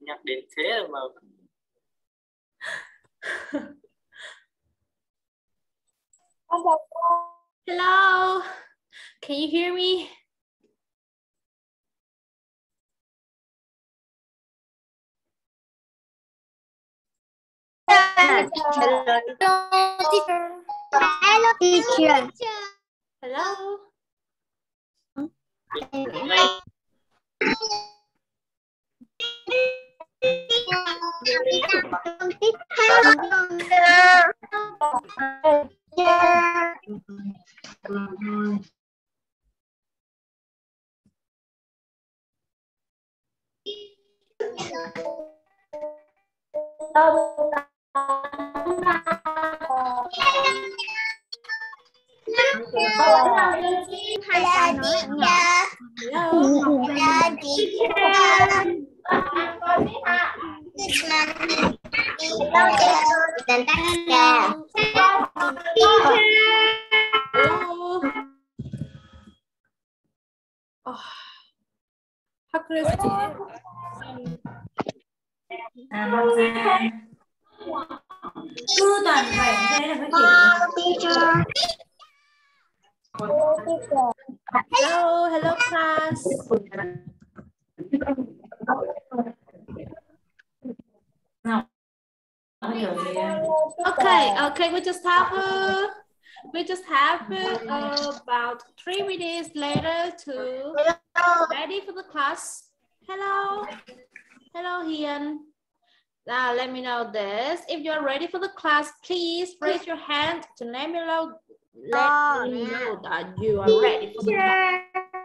nhắc đến thế mà. Hello, can you hear me? Hello, teacher. Hello. Cứ toàn vậy thế là phải Hello, hello class. Okay, we just have about 3 minutes later to ready for the class. Hello, hello Hiền. Now let me know this. If you're ready for the class, please raise your hand to let me know that you are ready for the class.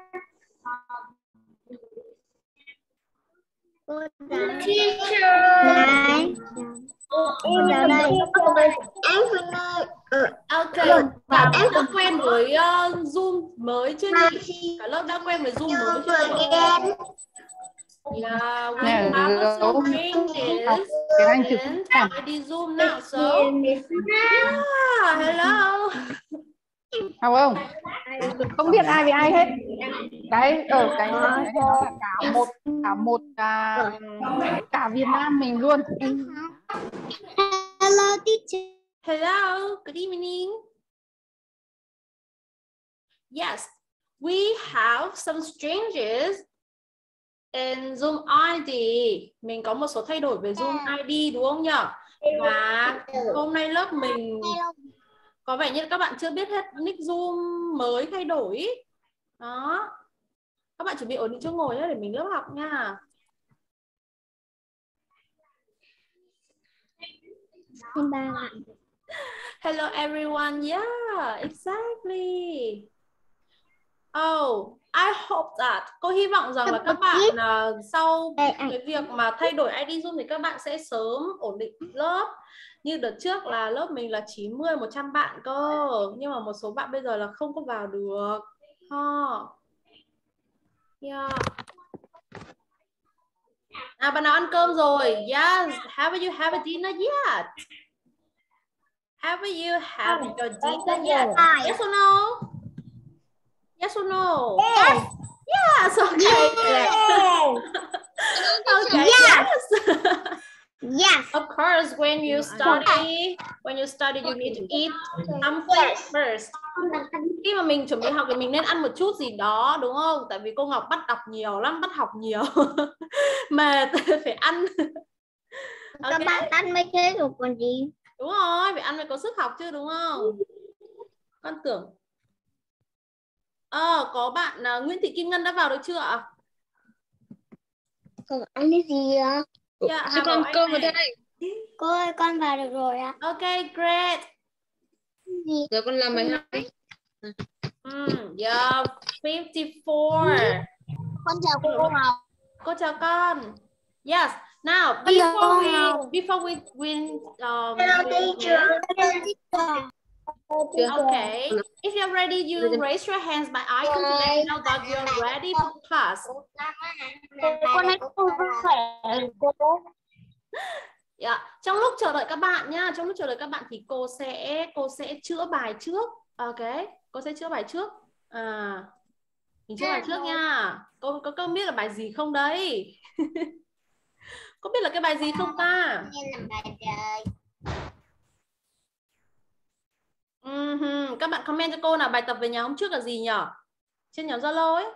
Ok, cả lớp đã quen với Zoom mới chưa nhỉ? Cả lớp đã quen với Zoom mới chưa nhỉ? Yeah, we have some changes and I đi Zoom now, so yeah, hello. Không, không biết ai với ai hết. Đấy ở cái nó là cả Việt Nam mình luôn. Hello, teacher. Hello, good evening. Yes, we have some changes in Zoom ID. Mình có một số thay đổi về Zoom ID đúng không nhỉ? Và hôm nay lớp mình có vẻ như các bạn chưa biết hết nick Zoom mới thay đổi. Đó. Các bạn chuẩn bị ổn định chỗ ngồi để mình lớp học nha. Hello everyone. Yeah, exactly. Oh, I hope that. Cô hy vọng rằng là các bạn sau cái việc mà thay đổi ID Zoom thì các bạn sẽ sớm ổn định lớp. Như đợt trước là lớp mình là 90, 100 bạn cơ. Nhưng mà một số bạn bây giờ là không có vào được. Yeah. À, bạn nào ăn cơm rồi? Yes. Have you had a dinner yet? Have you had your dinner yet? Yes or no? Yes or no? Yes. Yes. Okay. Yes. Okay. Yes. Yes. Of course, when you study, you need to eat something first. Khi mà mình chuẩn bị học thì mình nên ăn một chút gì đó, đúng không? Tại vì cô Ngọc bắt đọc nhiều lắm, bắt học nhiều. Mệt, phải ăn. Các bạn ăn mấy thế rồi còn gì? Đúng rồi, phải ăn mới có sức học chứ, đúng không? Con tưởng. Có bạn Nguyễn Thị Kim Ngân đã vào được chưa ạ? Con ăn cái gì ạ? Dạ, con cơm ở đây. Cô ơi, con vào được rồi ạ. Ok, great. Giờ con làm bài 2. Yeah, 54. Con chào cô Ngọc. Cô chào con. Yes. Now, before we Hello, teacher. Okay. If you're ready, you raise your hands by icon to let me know that you're ready for the class. Con nói cô khỏe cô. Yeah. Trong lúc chờ đợi các bạn nhá, trong lúc chờ đợi các bạn thì cô sẽ chữa bài trước. Ok, cô sẽ chữa bài trước. Mình chữa bài trước nha. Cô biết là bài gì không đấy? Có biết là cái bài gì không ta? Làm bài trời. Các bạn comment cho cô nào bài tập về nhà hôm trước là gì nhỉ? Trên nhóm Zalo ấy.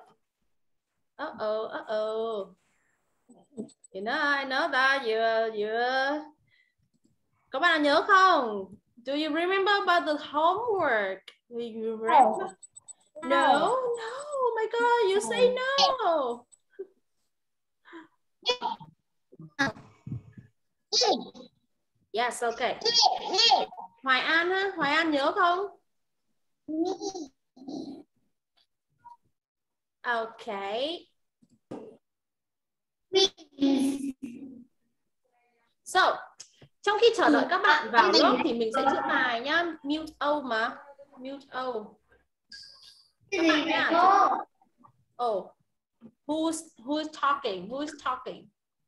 You know, I know that you. Các bạn nhớ không? Do you remember about the homework? Do you remember? No, no. Oh my God, you say no. Yes, okay. Hoài An ha, Hoài An nhớ không? Okay. So, trong khi chờ đợi các bạn vào lớp thì mình sẽ chữa bài nhá. Mute O mà. Mute O. Các bạn nhá. Oh. Who's talking? Who's talking?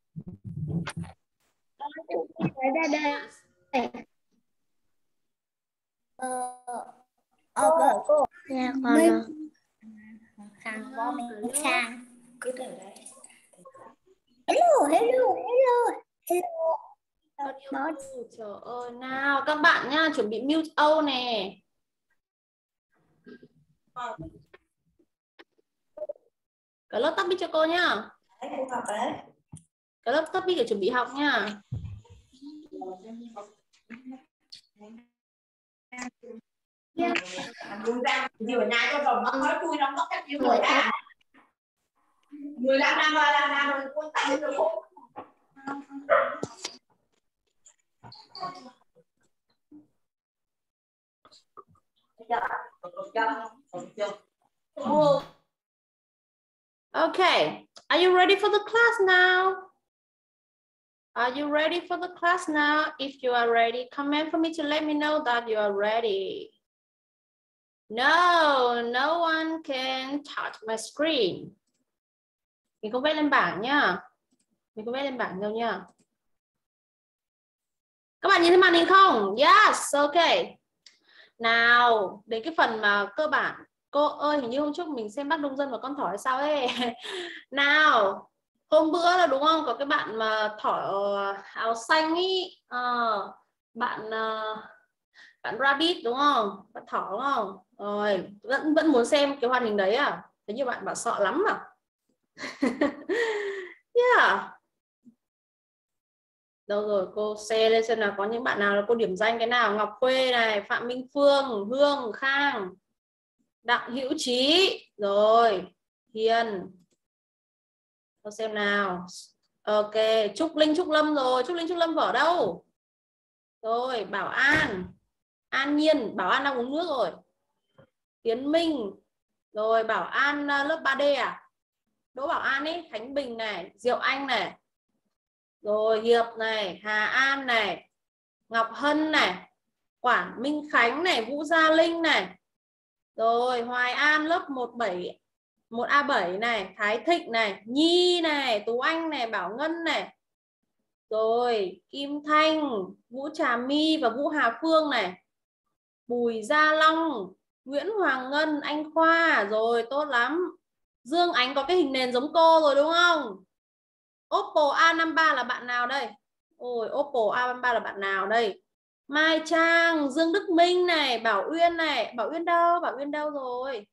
Cô. Dạ con. Thằng bố mình sang. Cứ từ đấy. Hello. Trời ơi, nào các bạn nhá, chuẩn bị mute O nè. Cả lớp tắt mic cho cô nhá. Cả lớp tắt mic để chuẩn bị học nhá. Okay, are you ready for the class now? Are you ready for the class now? If you are ready, comment for me to let me know that you are ready. No one can touch my screen. Mình không vẽ lên bảng nhá. Mình không vẽ lên bảng đâu nhá. Các bạn nhìn thấy màn hình không? Yes, okay. Nào, đến cái phần mà cơ bản. Cô ơi, hình như hôm trước mình xem Bác Nông Dân và Con Thỏ hay sao ấy. Nào, hôm bữa là đúng không? Có cái bạn mà thỏ áo xanh ý. Bạn Rabbit đúng không? Bạn thỏ đúng không? Rồi, vẫn muốn xem cái hoạt hình đấy à? Thế như bạn bảo sợ lắm à? Yeah. Đâu rồi, cô share lên xem nào, có những bạn nào là cô điểm danh cái nào? Ngọc Khuê này, Phạm Minh Phương, Hương, Khang, Đặng Hữu Trí, rồi Hiền. Cô xem nào. Ok, Trúc Linh, Trúc Lâm rồi. Trúc Linh, Trúc Lâm vở đâu? Rồi, Bảo An, An Nhiên, Bảo An đang uống nước rồi. Tiến Minh, rồi Bảo An lớp 3D à? Đỗ Bảo An ấy, Khánh Bình này, Diệu Anh này. Rồi Hiệp này, Hà An này, Ngọc Hân này, Quản Minh Khánh này, Vũ Gia Linh này. Rồi Hoài An lớp 1A7 này, Thái Thịnh này, Nhi này, Tú Anh này, Bảo Ngân này. Rồi Kim Thanh, Vũ Trà My và Vũ Hà Phương này. Bùi Gia Long, Nguyễn Hoàng Ngân, Anh Khoa. Rồi tốt lắm. Dương Ánh có cái hình nền giống cô rồi đúng không? Oppo A53 là bạn nào đây? Ôi, Oppo A53 là bạn nào đây? Mai Trang, Dương Đức Minh này, Bảo Uyên này. Bảo Uyên đâu? Bảo Uyên đâu rồi?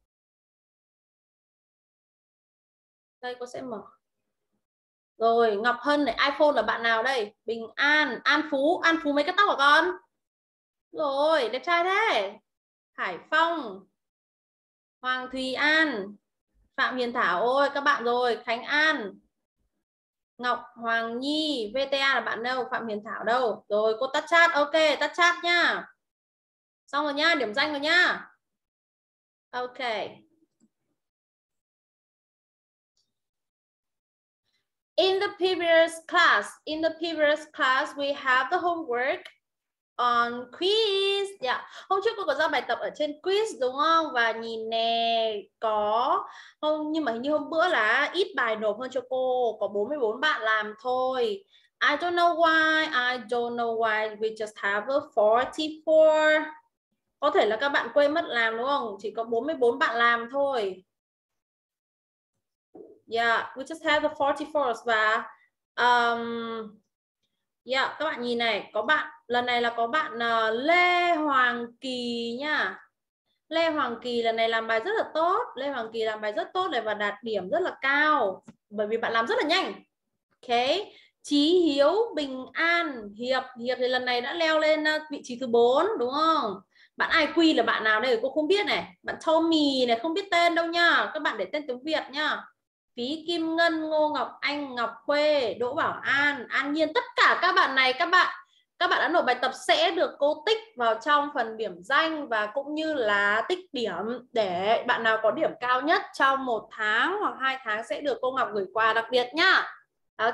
Đây cô sẽ mở. Rồi Ngọc Hân này, iPhone là bạn nào đây? Bình An, An Phú mấy cái tóc của con. Rồi, đẹp trai thế. Hải Phong, Hoàng Thùy An, Phạm Hiền Thảo, ôi các bạn rồi. Khánh An, Ngọc Hoàng Nhi, VTA là bạn đâu? Phạm Hiền Thảo đâu? Rồi cô tắt chat, ok, tắt chat nhá. Xong rồi nhá, điểm danh rồi nhá. Ok. In the previous class, we have the homework on quiz. Yeah. Hôm trước cô có giao bài tập ở trên quiz đúng không? Và nhìn nè, nhưng mà hình như hôm bữa là ít bài nộp hơn cho cô, có 44 bạn làm thôi. I don't know why we just have a 44. Có thể là các bạn quên mất làm đúng không? Chỉ có 44 bạn làm thôi. Yeah, we just have the 44 và Yeah, các bạn nhìn này, có bạn lần này là có bạn Lê Hoàng Kỳ nha. Lê Hoàng Kỳ lần này làm bài rất là tốt. Lê Hoàng Kỳ làm bài rất tốt này và đạt điểm rất là cao bởi vì bạn làm rất là nhanh. Ok. Chí Hiếu, Bình An, Hiệp thì lần này đã leo lên vị trí thứ 4 đúng không? Bạn IQ là bạn nào đây cô không biết này. Bạn Tommy này không biết tên đâu nha. Các bạn để tên tiếng Việt nha. Phí Kim Ngân, Ngô Ngọc Anh, Ngọc Khuê, Đỗ Bảo An, An Nhiên, tất cả các bạn này các bạn đã nộp bài tập sẽ được cô tích vào trong phần điểm danh và cũng như là tích điểm để bạn nào có điểm cao nhất trong 1 tháng hoặc 2 tháng sẽ được cô Ngọc gửi quà đặc biệt nhá. Ok.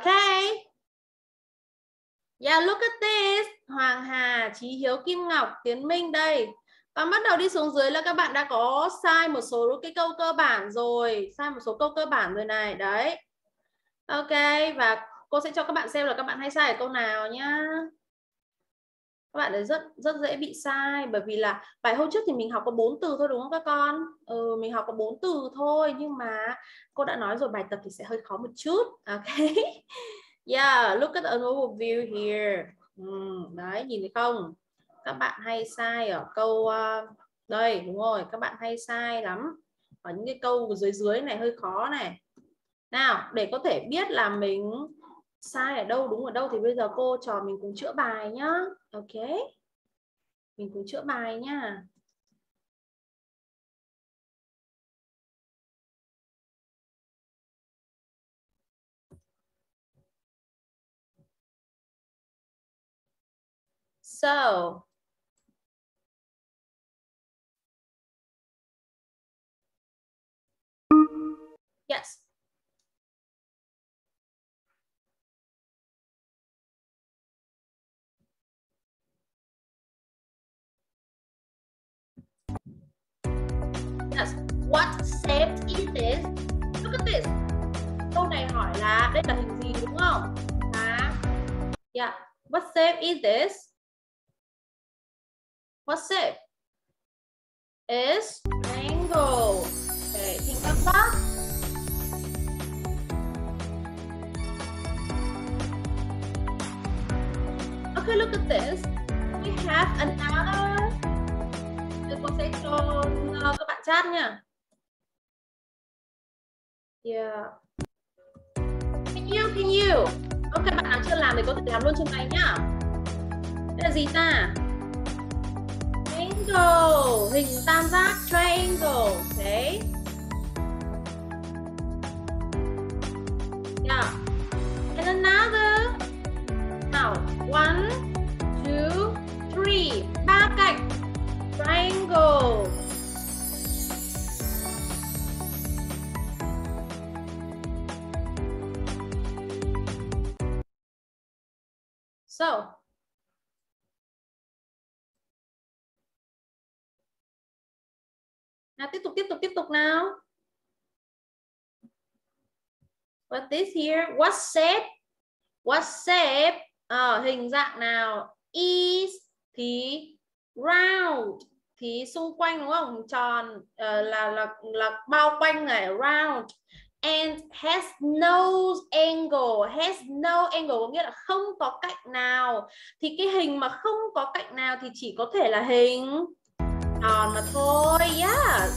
Yeah, look at this. Hoàng Hà, Chí Hiếu, Kim Ngọc, Tiến Minh đây. Và bắt đầu đi xuống dưới là các bạn đã có sai một số cái câu cơ bản rồi. Sai một số câu cơ bản rồi này. Đấy. Ok. Và cô sẽ cho các bạn xem là các bạn hay sai ở câu nào nhá. Các bạn ấy rất dễ bị sai. Bởi vì là bài hôm trước thì mình học có 4 từ thôi đúng không các con? Mình học có 4 từ thôi. Nhưng mà cô đã nói rồi bài tập thì sẽ hơi khó một chút. Ok. Yeah, look at an overview here. Đấy, nhìn thấy không? Các bạn hay sai ở câu đây, đúng rồi, các bạn hay sai lắm. Ở những cái câu dưới dưới này hơi khó này. Nào, để có thể biết là mình sai ở đâu, đúng ở đâu thì bây giờ cô trò mình cùng chữa bài nhá. Ok. Mình cùng chữa bài nhá. So, yes. Yes. What shape is this? Look at this. Câu này hỏi là đây là hình gì đúng không? Yeah. What shape is this? What shape? Is triangle. Okay, think of that. Okay, look at this. We have another. Cô sẽ cho các bạn chat nha. Yeah. Can you? Ok, bạn nào chưa làm thì có thể làm luôn trên này nhá. Đây là gì ta? Triangle, hình tam giác, triangle. Okay. Yeah. And another. Now, 1, 2, 3. 3 cạnh. Triangle. So, nào tiếp tục nào. What this here? What shape? What shape? Hình dạng nào? Is thì round thì xung quanh đúng không? Hình tròn là bao quanh này, round. And has no angle. Has no angle có nghĩa là không có cạnh nào. Thì cái hình mà không có cạnh nào thì chỉ có thể là hình tròn mà thôi. Yes.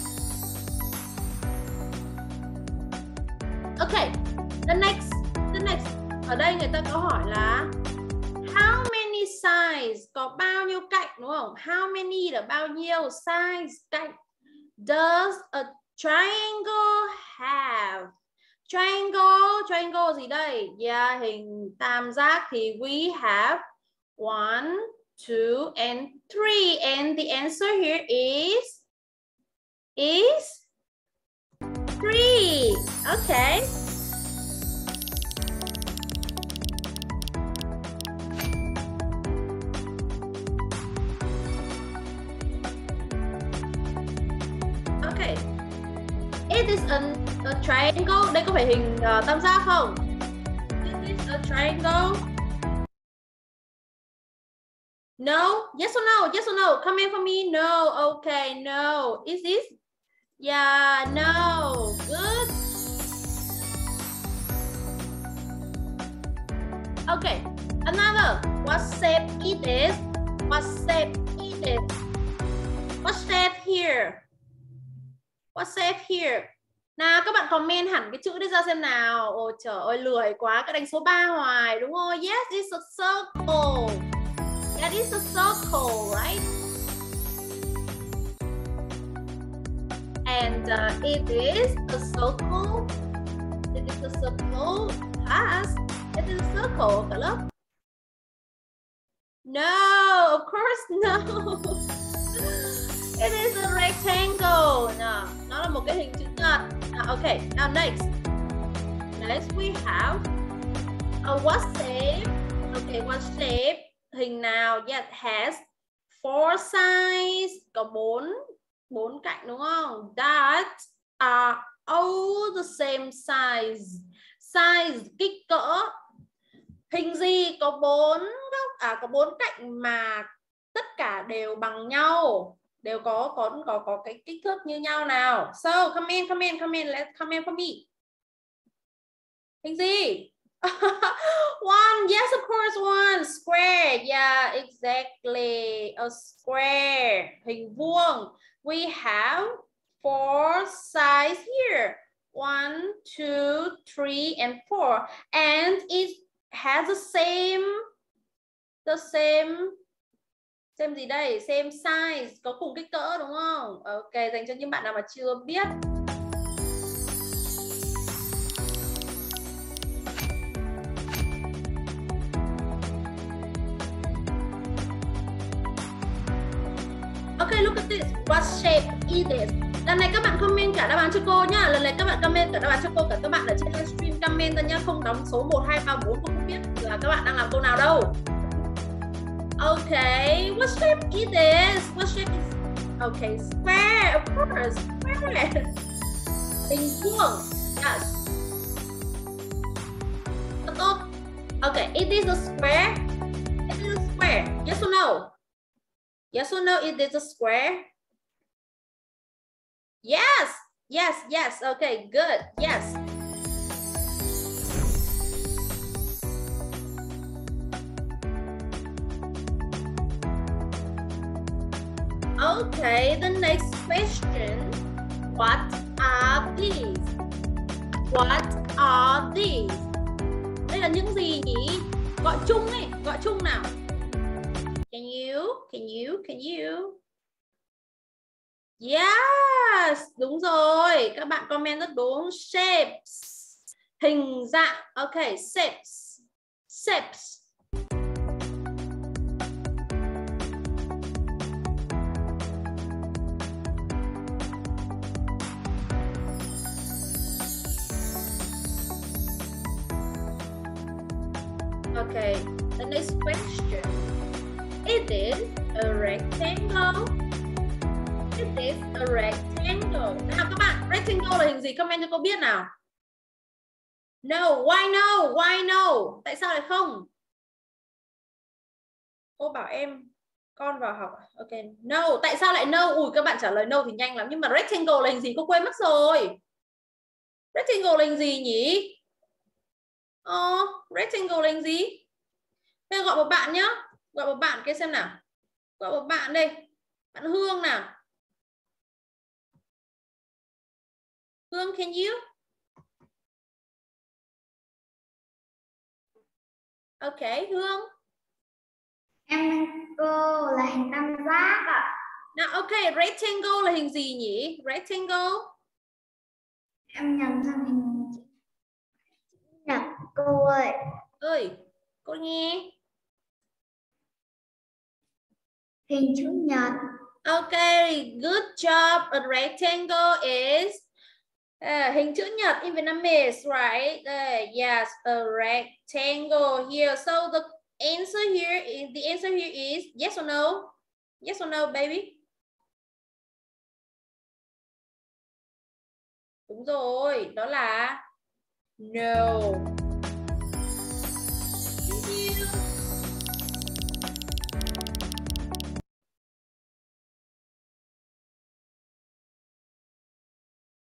Okay. The next. Ở đây người ta có hỏi là how many sides, có bao nhiêu cạnh đúng không? How many là bao nhiêu, sides cạnh does a triangle have? Triangle gì đây? Yeah, hình tam giác thì we have 1, 2 and 3 and the answer here is 3. Okay. Okay. It is a triangle. Đây có phải hình tam giác không? Is this a triangle? No? Yes or no? Yes or no? Comment for me. No. Okay, no. Is this? Yeah, no. Good. Okay, another. What shape it is? What shape it is? What shape here? What shape here? Nào các bạn comment hẳn cái chữ đi ra xem nào. Ôi trời ơi lười quá, các đánh số 3 hoài đúng không? Yes, it's a circle. That is a circle, right? And it is a circle. It is a circle. Pass. It is a circle. Cả lớp. No, of course no. It is a rectangle. No, nó là một cái hình chữ nhật. Okay, now next. Next we have a what shape? Okay, what shape? Hình nào? Yes, has 4 sides. Có 4 cạnh đúng không? That are all the same size. Size kích cỡ. Hình gì có 4 góc có 4 cạnh mà tất cả đều bằng nhau, đều có cái kích thước như nhau nào. So come in, let's come in for me. Hình gì? One, yes of course, one. Square, yeah, exactly, a square. Hình vuông. We have 4 sides here. 1, 2, 3 and 4. And it has the same gì đây? Same size, có cùng kích cỡ đúng không? Ok, dành cho những bạn nào mà chưa biết. Okay, look at this. What shape is this? Lần này các bạn comment cả đáp án cho cô nhá. Lần này các bạn comment cả đáp án cho cô, cả các bạn ở trên livestream comment ra nhá, không đóng số 1, 2, 3, 4, cô không biết là các bạn đang làm câu nào đâu. Okay, what shape is this? What shape is? Okay, square, of course, square. Hình vuông. Yes. Tốt. Okay, it is a square. It is a square. Yes or no? Yes or no? It is a square. Yes. Yes. Yes. Okay. Good. Yes. Okay, the next question. What are these? What are these? Đây là những gì nhỉ? Gọi chung đi, gọi chung nào. Can you? Yes, đúng rồi. Các bạn comment rất đúng. Shapes. Hình dạng. Okay, shapes. Shapes. Okay, the next question. It is a rectangle. It is a rectangle. Nào các bạn, rectangle là hình gì? Comment cho cô biết nào. No, why no? Why no? Tại sao lại không? Cô bảo em con vào học. Ok, no. Tại sao lại no? Ui, các bạn trả lời no thì nhanh lắm. Nhưng mà rectangle là hình gì? Cô quên mất rồi. Rectangle là hình gì nhỉ? Rectangle là hình gì? Bây giờ gọi một bạn nhá. Gọi một bạn kia xem nào. Gọi một bạn đây. Bạn Hương nào. Hương, can you? Ok, Hương. Em cô là hình tam giác ạ. Nào, ok, rectangle là hình gì nhỉ? Rectangle. Em nhầm sang hình nhật cô ơi. Ơi, cô nghe. Hình chữ nhật. Okay, good job. A rectangle is hình chữ nhật in Vietnamese, right? Yes, a rectangle here. So the answer here is yes or no? Yes or no, baby? Đúng rồi, đó là no. Thank you.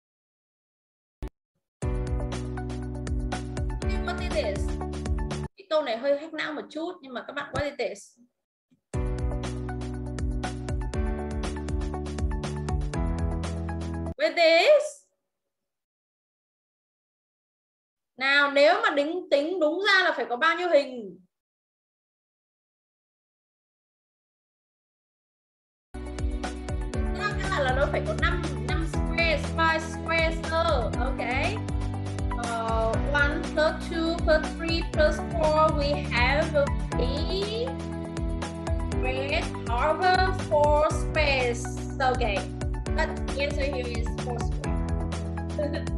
What is this? câu này hơi hack não một chút, nhưng mà các bạn what is this? What is this? Nào, nếu mà tính đúng ra là phải có bao nhiêu hình? Là nó phải có 5 squares, 5 squares cơ. Okay. 1 plus 2 plus 3 plus 4 we have 3 squares over 4 squares. Okay. But the answer here is 4 squares.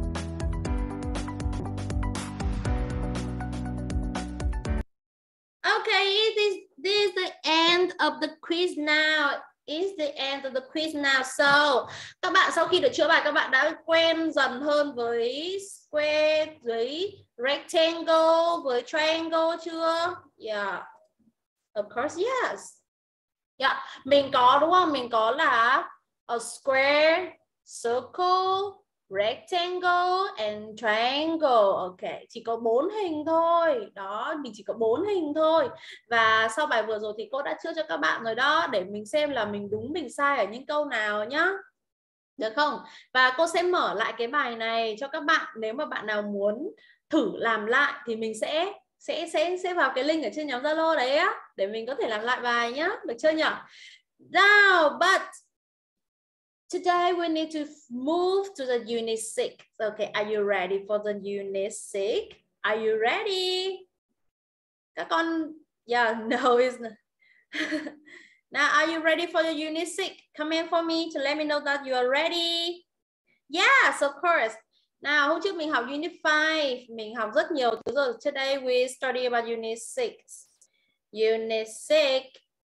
Okay, this is the end of the quiz now. Is the end of the quiz now. So, các bạn sau khi được chữa bài, các bạn đã quen dần hơn với square, với rectangle, với triangle chưa? Yeah. Of course, yes. Yeah. Mình có đúng không? Mình có là a square, circle, rectangle and triangle. Ok, chỉ có 4 hình thôi. Đó, mình chỉ có 4 hình thôi. Và sau bài vừa rồi thì cô đã chữa cho các bạn rồi đó, để mình xem là mình đúng mình sai ở những câu nào nhá. Được không? Và cô sẽ mở lại cái bài này cho các bạn. Nếu mà bạn nào muốn thử làm lại thì mình sẽ vào cái link ở trên nhóm Zalo đấy á, để mình có thể làm lại bài nhá. Được chưa nhỉ? Now, but today we need to move to the unit 6. Okay, are you ready for the unit 6? Are you ready? Các con, yeah, no, it's not. Now, are you ready for the unit 6? Comment for me to let me know that you are ready. Yes, of course. Nào, hôm trước mình học unit 5, mình học rất nhiều thứ rồi. Today we study about unit 6. Unit 6.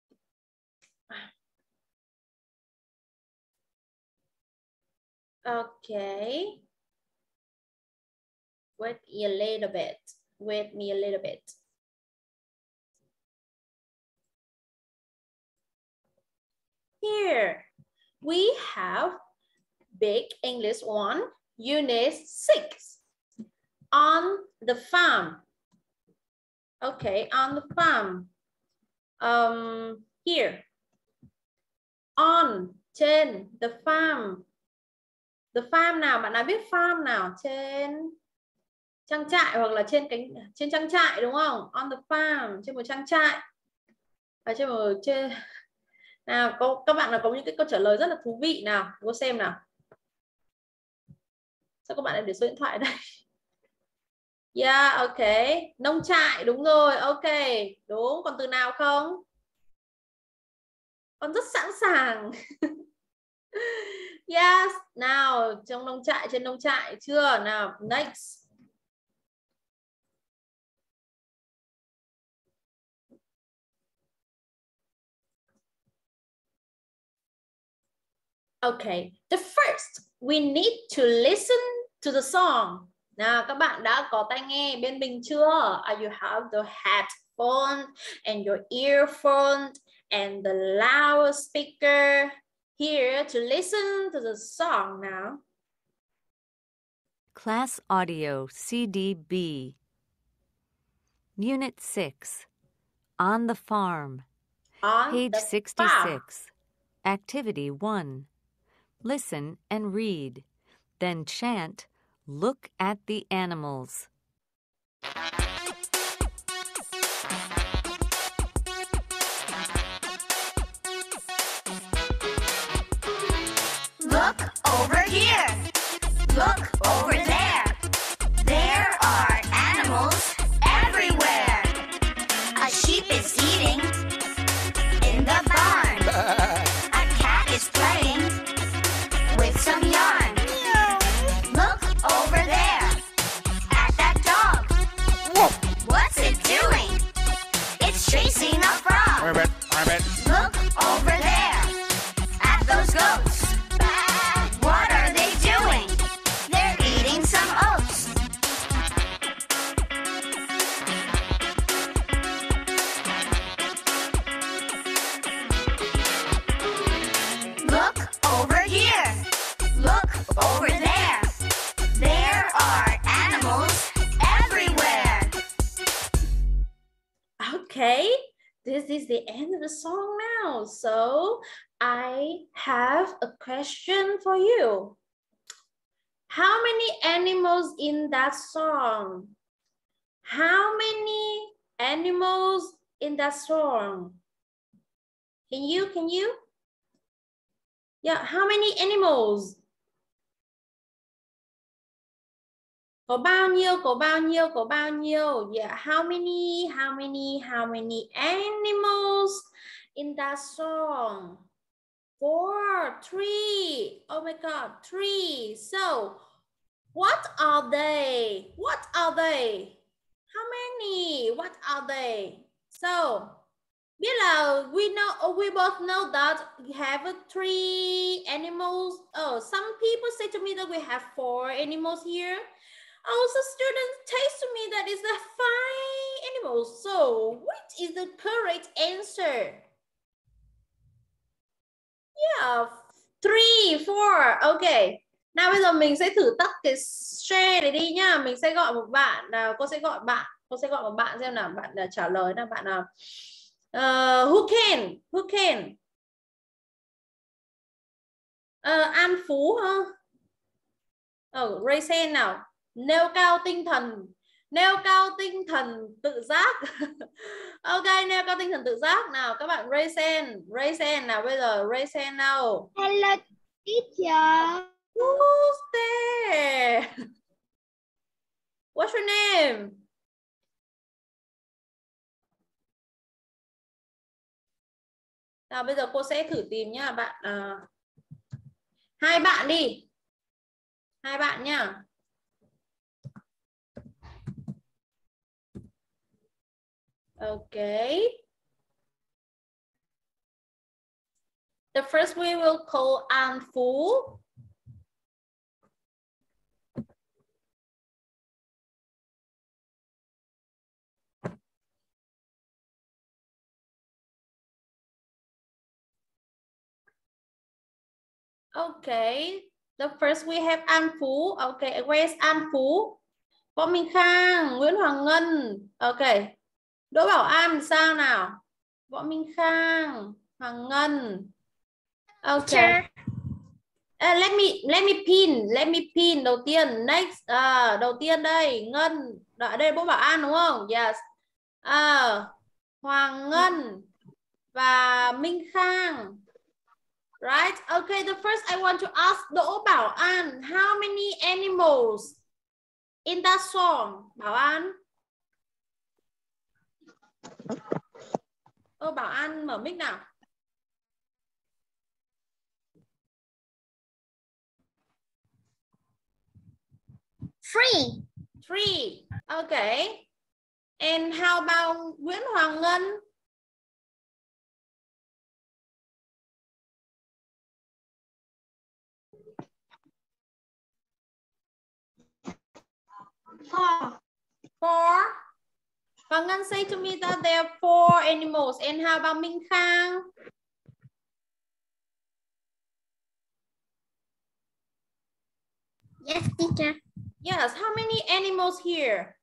Okay. Wait a little bit. Wait me a little bit. Here we have Big English 1, Unit 6. On the farm. Okay, on the farm. Here. On, trên, the farm. The farm nào? Bạn nào biết farm nào? Trên trang trại hoặc là trên trang trại đúng không? On the farm, trên một trang trại. Và trên nào, các bạn nào có những cái câu trả lời rất là thú vị nào? Cô xem nào. Sao các bạn lại để số điện thoại ở đây? Yeah, ok. Nông trại, đúng rồi. Ok, đúng. Còn từ nào không? Con rất sẵn sàng. Yes, nào, trong nông trại, trên nông trại chưa? Nào, next. Okay, the first, we need to listen to the song. Nào, các bạn đã có tai nghe bên mình chưa? You have the headphone and your earphone and the loudspeaker here to listen to the song now. Class Audio CDB. Unit 6. On the Farm. Page 66. Farm. Activity 1. Listen and read. Then chant, "Look at the animals." Look over here. Look over there. There are animals everywhere. A sheep is eating in the barn. A cat is playing with some yarn. Look over there at that dog. What's it doing? It's chasing a frog. Look over there at those goats. What are they doing? They're eating some oats. Look over here. Look over there. There are animals everywhere. Okay, this is the end of the song now. So I have a question for you. How many animals in that song? How many animals in that song? Can you? Yeah, how many animals? Có bao nhiêu? Yeah, how many animals in that song? 4, 3. Oh my God, 3. So, what are they? How many? What are they? So, biết là we both know that we have 3 animals. Oh, some people say to me that we have 4 animals here. Also, students text to me that is the 5 animals. So, what is the correct answer? Yeah, 3, 4. Okay. Nào bây giờ mình sẽ thử tắt cái share này đi nhá. Mình sẽ gọi một bạn. Cô sẽ gọi một bạn xem nào. Bạn trả lời nào. Bạn nào. Who can? An Phú hả? Raise hand nào. Nêu cao tinh thần tự giác. Ok, nêu cao tinh thần tự giác nào. Các bạn raise hand nào. Bây giờ raise hand nào. Hello teacher. Who's there? What's your name? Nào bây giờ cô sẽ thử tìm nhá bạn. 2 bạn đi. 2 bạn nhá. Okay. The first we will call An Phú. Okay. The first we have An Phú. Okay, where's An Phú? Võ Minh Khang, Nguyễn Hoàng Ngân. Okay. Đỗ Bảo An sao nào? Võ Minh Khang, Hoàng Ngân. Okay. Let me pin đầu tiên. Next. Đầu tiên đây, Ngân. Ở đây Đỗ Bảo An đúng không? Yes. Hoàng Ngân và Minh Khang. Right? Okay, the first I want to ask Đỗ Bảo An, how many animals in that song? Bảo An. Bảo An mở mic nào. Three. Okay. And how about Nguyễn Hoàng Ngân? 4. Hoàng Ngân say to me that there are 4 animals. And how about Minh Khang? Yes, teacher. Yes, how many animals here?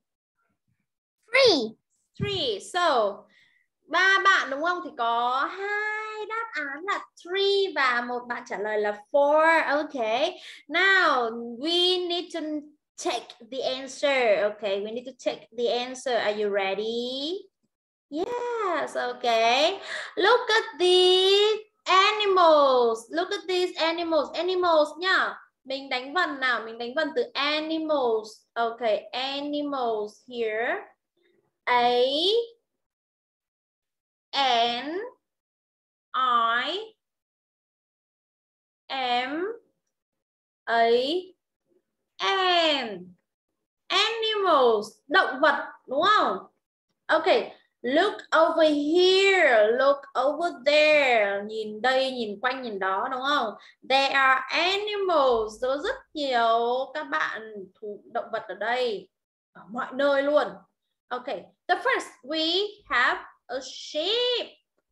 3. So, 3 bạn đúng không? Thì có 2 đáp án là 3 và một bạn trả lời là 4. Okay. Now, we need to check the answer. Okay, we need to check the answer. Are you ready? Yes, okay. Look at these animals. Look at these animals. Animals nhá. Mình đánh vần nào? Mình đánh vần từ animals. Okay, animals here. A, N, I, M, A, N. Animals. Động vật đúng không? Okay. Look over here, look over there. Nhìn đây, nhìn quanh, nhìn đó đúng không? There are animals. Có rất nhiều các bạn động vật ở đây. Ở mọi nơi luôn. Okay. The first we have a sheep.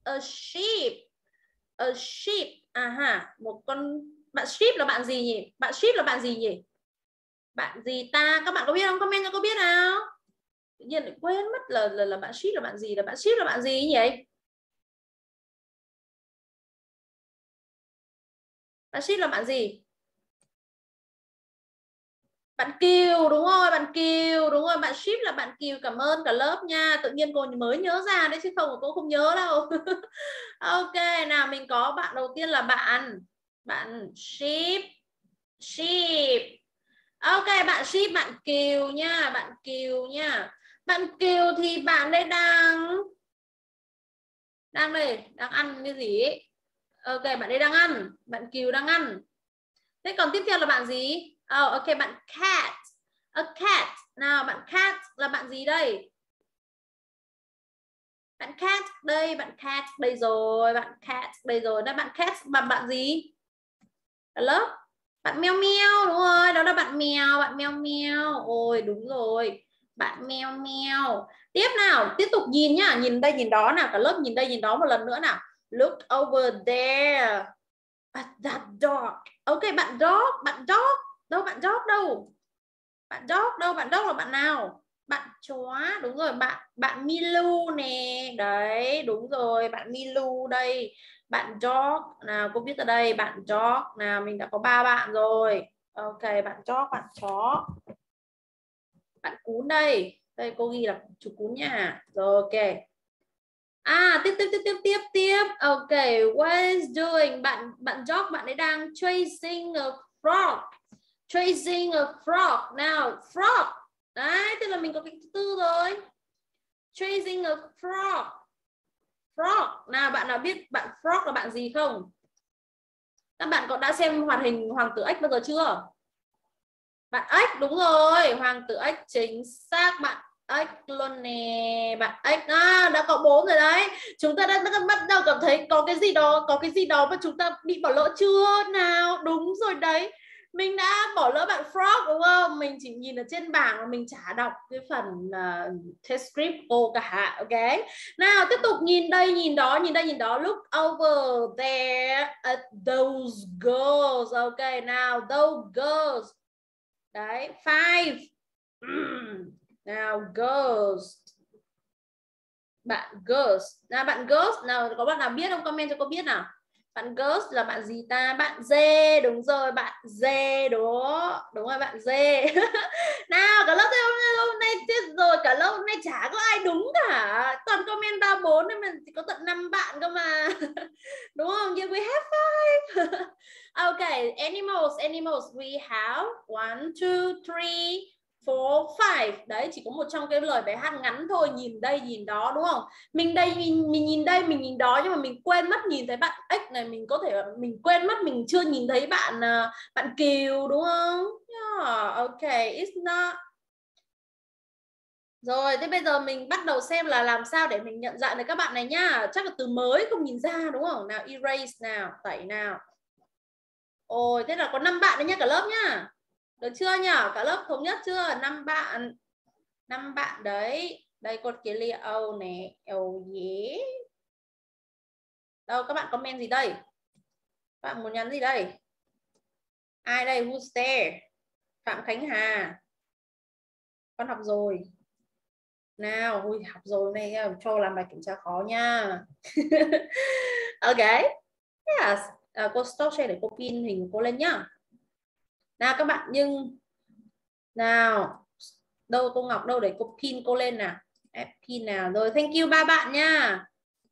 A sheep. Một con bạn sheep là bạn gì nhỉ? Bạn sheep là bạn gì nhỉ? Bạn gì ta? Các bạn có biết không? Comment cho cô biết nào. Tự nhiên lại quên mất là bạn sheep là bạn gì, là bạn sheep là bạn gì nhỉ? Bạn sheep là bạn gì? Bạn Kiều, đúng rồi, bạn Kiều, đúng rồi, bạn sheep là bạn Kiều. Cảm ơn cả lớp nha. Tự nhiên cô mới nhớ ra đấy chứ không cô không nhớ đâu. Ok, nào mình có bạn đầu tiên là bạn sheep. Sheep. Ok, bạn sheep, bạn Kiều nha, bạn Kiều nha. Bạn Kiều thì bạn đây đang đây, đang ăn cái gì ấy. Ok, bạn đây đang ăn, bạn Kiều đang ăn. Thế còn tiếp theo là bạn gì? Ok, bạn cat. A cat. Nào, bạn cat là bạn gì đây? Bạn cat đây, bạn cat đây rồi, bạn cat đây rồi. Đó, bạn cat bạn gì? Ở lớp. Bạn meo meo, đúng rồi, đó là bạn mèo, bạn meo meo. Ôi đúng rồi, bạn meo meo. Tiếp nào, tiếp tục nhìn nhá, nhìn đây nhìn đó nào, cả lớp nhìn đây nhìn đó một lần nữa nào. Look over there at that dog. Ok, bạn dog, bạn dog đâu, bạn dog đâu, bạn dog đâu, bạn dog là bạn nào? Bạn chó, đúng rồi, bạn Milu nè, đấy đúng rồi, bạn Milu đây. Bạn dog nào, cô viết ở đây, bạn dog nào, mình đã có 3 bạn rồi. Ok, bạn dog, bạn chó. Bạn cún đây, đây cô ghi là chú cún nha. Rồi ok. Tiếp. Ok, what is doing? Bạn dog, bạn ấy đang chasing a frog. Chasing a frog. Nào, frog. Đấy, tức là mình có cái thứ tư rồi. Chasing a frog. Frog. Nào, bạn nào biết bạn frog là bạn gì không? Các bạn có đã xem hoạt hình Hoàng tử ếch bao giờ chưa? Bạn ếch, đúng rồi, Hoàng tử ếch chính xác, bạn ếch luôn nè, bạn ếch đã có 4 rồi đấy. Chúng ta đã bắt đầu cảm thấy có cái gì đó mà chúng ta bị bỏ lỡ chưa? Nào, đúng rồi đấy. Mình đã bỏ lỡ bạn frog đúng không? Mình chỉ nhìn ở trên bảng mà mình chả đọc cái phần test script cô cả. Ok. Nào, tiếp tục nhìn đây, nhìn đó, nhìn đây, nhìn đó. Look over there at those girls. Ok, nào, those girls. Đấy, 5. Nào, girls. Bạn girls. Nào, bạn girls. Nào, có bạn nào biết không? Comment cho cô biết nào. Bạn girls là bạn gì ta? Bạn dê, đúng rồi, bạn dê đó. Đúng rồi, bạn dê. Nào, cả lớp hôm nay chết rồi, cả lớp hôm nay chả có ai đúng cả. Toàn comment 3, 4 nên mình chỉ có tận 5 bạn cơ mà. Đúng không? Yeah, we have 5. Okay, animals. We have 1, 2, 3, 4, 5. Đấy, chỉ có một trong cái lời bài hát ngắn thôi. Nhìn đây, nhìn đó, đúng không? Mình nhìn đây, mình nhìn đó, nhưng mà mình quên mất nhìn thấy bạn ếch này. Mình có thể mình quên mất mình chưa nhìn thấy bạn Kiều, đúng không? Yeah, okay, it's not. Rồi, thế bây giờ mình bắt đầu xem là làm sao để mình nhận dạng được các bạn này nhá. Chắc là từ mới không nhìn ra đúng không? Nào, erase nào, tẩy nào. Ôi, thế là có 5 bạn đấy nhá, cả lớp nhá. Được chưa nhỉ? Cả lớp thống nhất chưa? 5 bạn. 5 bạn đấy. Đây con kia Leo nè. Oh yeah. Đâu, các bạn comment gì đây? Các bạn muốn nhắn gì đây? Ai đây? Who's there? Phạm Khánh Hà. Con học rồi. Nào, ui, học rồi này, cho làm bài kiểm tra khó nha. Ok. Yes. Cô stop share để cô pin hình cô lên nhá. Nào các bạn, nhưng nào, đâu cô Ngọc đâu, để cô pin cô lên nào. Pin nào. Rồi, thank you 3 bạn nha.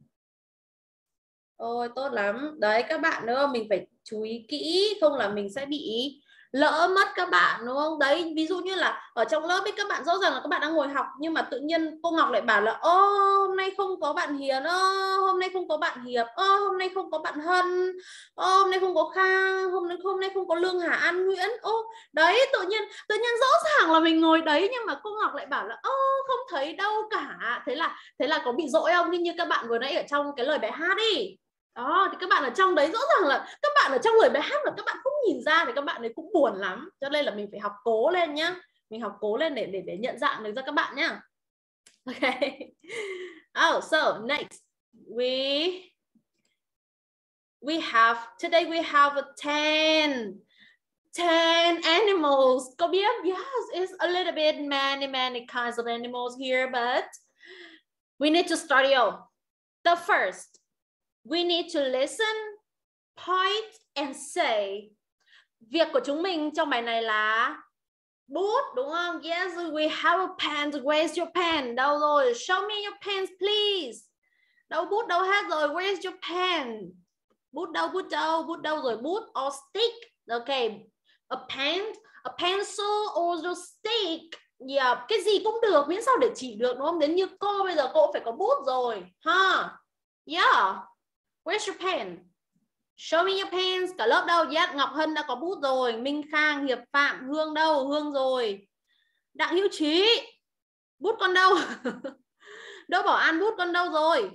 Ôi, tốt lắm. Đấy, các bạn nữa, mình phải chú ý kỹ, không là mình sẽ bị lỡ mất các bạn, đúng không? Đấy, ví dụ như là ở trong lớp ấy, các bạn rõ ràng là các bạn đang ngồi học, nhưng mà tự nhiên cô Ngọc lại bảo là hôm nay không có bạn Hiền, hôm nay không có bạn Hiệp, hôm nay không có bạn Hân, hôm nay không có Khang, hôm nay không có Lương Hà An Nguyễn. Đấy, tự nhiên rõ ràng là mình ngồi đấy, nhưng mà cô Ngọc lại bảo là không thấy đâu cả. Thế là có bị dỗi không? Như các bạn vừa nãy ở trong cái lời bài hát đi. Đó, thì các bạn ở trong đấy rõ ràng là các bạn ở trong lời bài hát mà các bạn không nhìn ra thì các bạn ấy cũng buồn lắm. Cho nên là mình phải học cố lên nhá. Mình học cố lên để nhận dạng được ra các bạn nhá. Okay. So next today we have a 10. 10 animals. Có biết? Yes, it's a little bit many kinds of animals here, but we need to study all. The first, we need to listen, point, and say. Việc của chúng mình trong bài này là bút, đúng không? Yes, we have a pen. Where's your pen? Đâu rồi? Show me your pens, please. Đâu bút đâu hết rồi? Where's your pen? Bút đâu? Bút đâu? Bút đâu rồi? Bút or stick? Okay. A pen, a pencil or a stick. Yeah, cái gì cũng được, miễn sao để chỉ được, đúng không? Đến như cô bây giờ cô phải có bút rồi, ha? Yeah. Where's your pen? Show me your pens. Cả lớp đâu? Yes, Ngọc Hân đã có bút rồi. Minh Khang, Hiệp Phạm, Hương đâu? Hương rồi. Đặng Hữu Trí, bút con đâu? Đỗ Bảo An, bút con đâu rồi?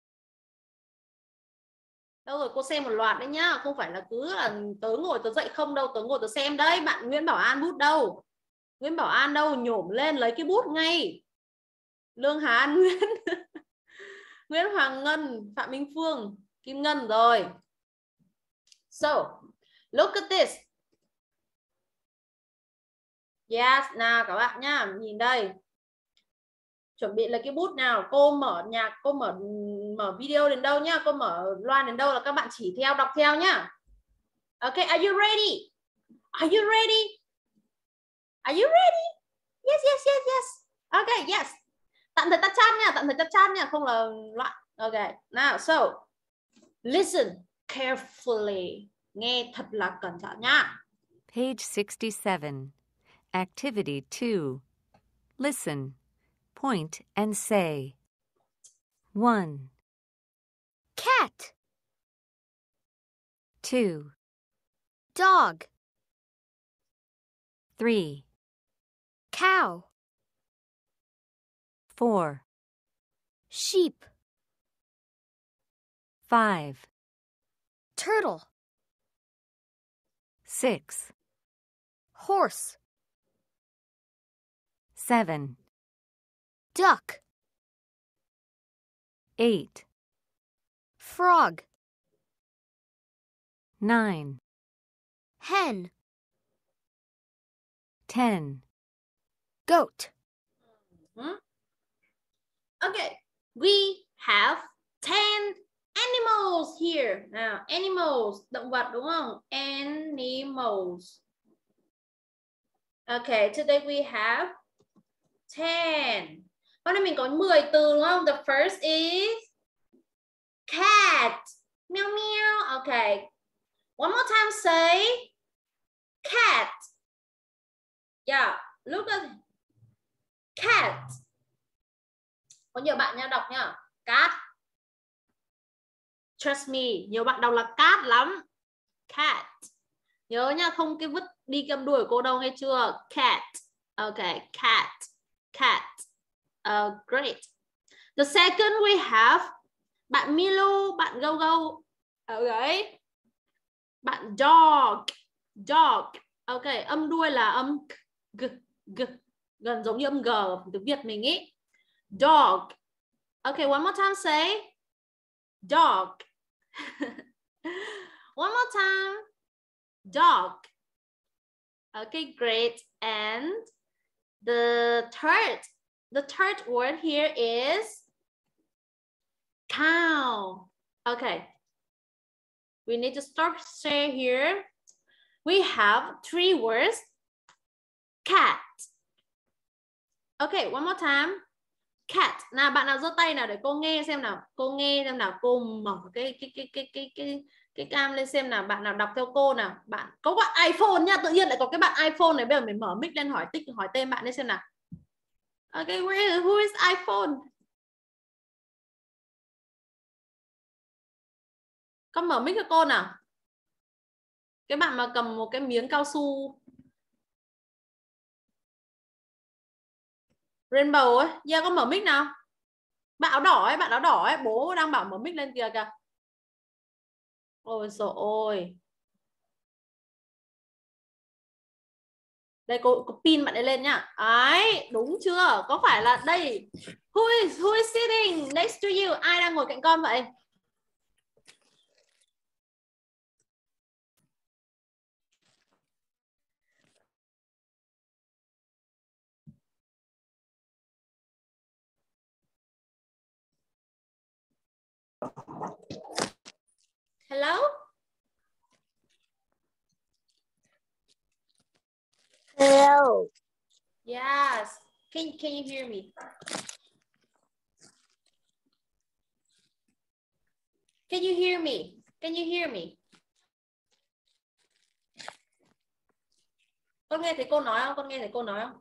Đâu rồi? Cô xem một loạt đấy nhá. Không phải là cứ là tớ ngồi tớ dạy không đâu. Tớ ngồi tớ xem đấy. Bạn Nguyễn Bảo An bút đâu? Nguyễn Bảo An đâu? Nhổm lên lấy cái bút ngay. Lương Hà An Nguyễn. Nguyễn Hoàng Ngân, Phạm Minh Phương, Kim Ngân rồi. So, look at this. Yes, nào các bạn nhá, nhìn đây. Chuẩn bị lấy cái bút nào. Cô mở nhạc, cô mở video đến đâu nhá, cô mở loa đến đâu là các bạn chỉ theo, đọc theo nhá. Okay, are you ready? Are you ready? Are you ready? Yes, yes, yes, yes. Okay, yes. Tạm thời tắt chat nha, tạm thời tắt chat nha, không là loạn. Okay, now so listen carefully. Nghe thật là cẩn thận nhá. Page 67. Activity 2. Listen, point and say. 1, Cat. 2, Dog. 3, Cow. 4, Sheep. 5, Turtle. 6, Horse. 7, Duck. 8, Frog. 9, Hen. 10. Goat. Okay, we have 10 animals here. Nào, animals, động vật đúng không? Animals. Okay, today we have 10. Hôm nay mình có 10 từ đúng không? The first is cat. Meow meow. Okay. One more time say cat. Yeah, look at cat. Có nhiều bạn nha, đọc nha. Cat. Trust me, nhiều bạn đọc là cat lắm. Cat. Nhớ nha, không cái vứt đi cầm đuổi cô đâu, nghe chưa? Cat. Okay, cat. Cat. Great. The second we have bạn Milo, bạn Go Go. Okay. Bạn dog. Dog. Okay, âm đuôi là âm g, g. Gần giống như âm g tiếng Việt mình ý. Dog. Okay, one more time say dog. One more time. Dog. Okay, great. And the third word here is cow. Okay. We need to start say here. We have 3 words. Cat. Okay, one more time. Cat. Nào bạn nào giơ tay nào để cô nghe xem nào. Cô nghe xem nào. Cô mở cái cam lên xem nào. Bạn nào đọc theo cô nào. Bạn có bạn iPhone nha. Tự nhiên lại có cái bạn iPhone này. Bây giờ mình mở mic lên hỏi tên bạn lên xem nào. Okay, who is iPhone? Con mở mic cho cô nào. Cái bạn mà cầm một cái miếng cao su Rainbow ấy. Yeah, con mở mic nào. Bạn áo đỏ ấy, bố đang bảo mở mic lên kìa kìa. Ôi trời ơi. Đây cô pin bạn ấy lên nhá. Ấy, đúng chưa? Có phải là đây. Who is sitting next to you? Ai đang ngồi cạnh con vậy? Hello? Hello. Yes. Can you hear me? Can you hear me? Can you hear me? Con nghe thấy cô nói không? Con nghe thấy cô nói không?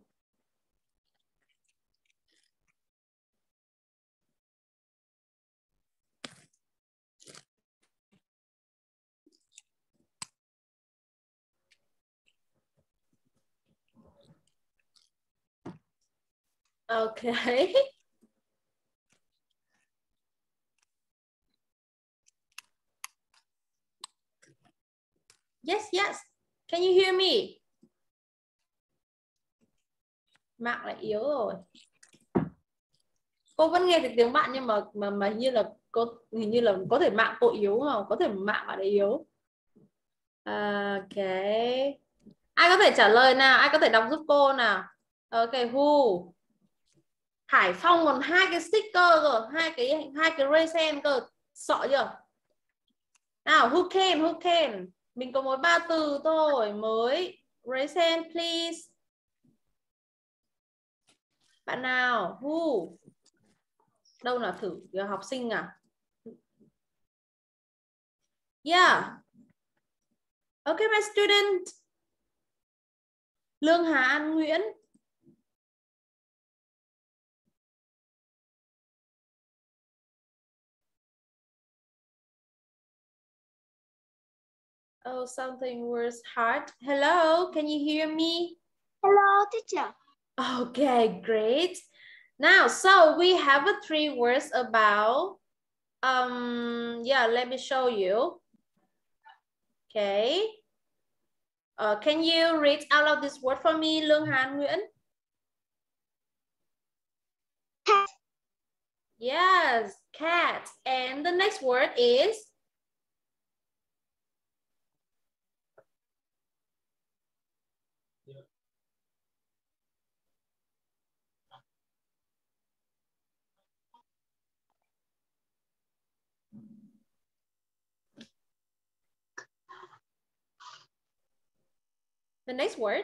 Okay. Yes, yes. Can you hear me? Mạng lại yếu rồi. Cô vẫn nghe được tiếng bạn nhưng mà hình như là có thể mạng cô yếu không? Có thể mạng bạn ấy yếu. Ok. Ai có thể trả lời nào? Ai có thể đọc giúp cô nào? Ok, who? Hải Phong còn 2 cái sticker rồi, hai cái raise hand cơ. Sợ chưa? Nào, who can? Who can? Mình có mỗi 3 từ thôi, mới. Raise hand please. Bạn nào? Who? Đâu nào thử, học sinh à? Yeah. Okay, my student. Lương Hà An Nguyễn. Oh, something was hard. Hello, can you hear me? Hello, teacher. Okay, great. Now, so we have 3 words about, yeah, let me show you. Okay. Can you read out of this word for me, Lương Hàn Nguyễn? Cat. Yes, cat. And the next word is? The next word.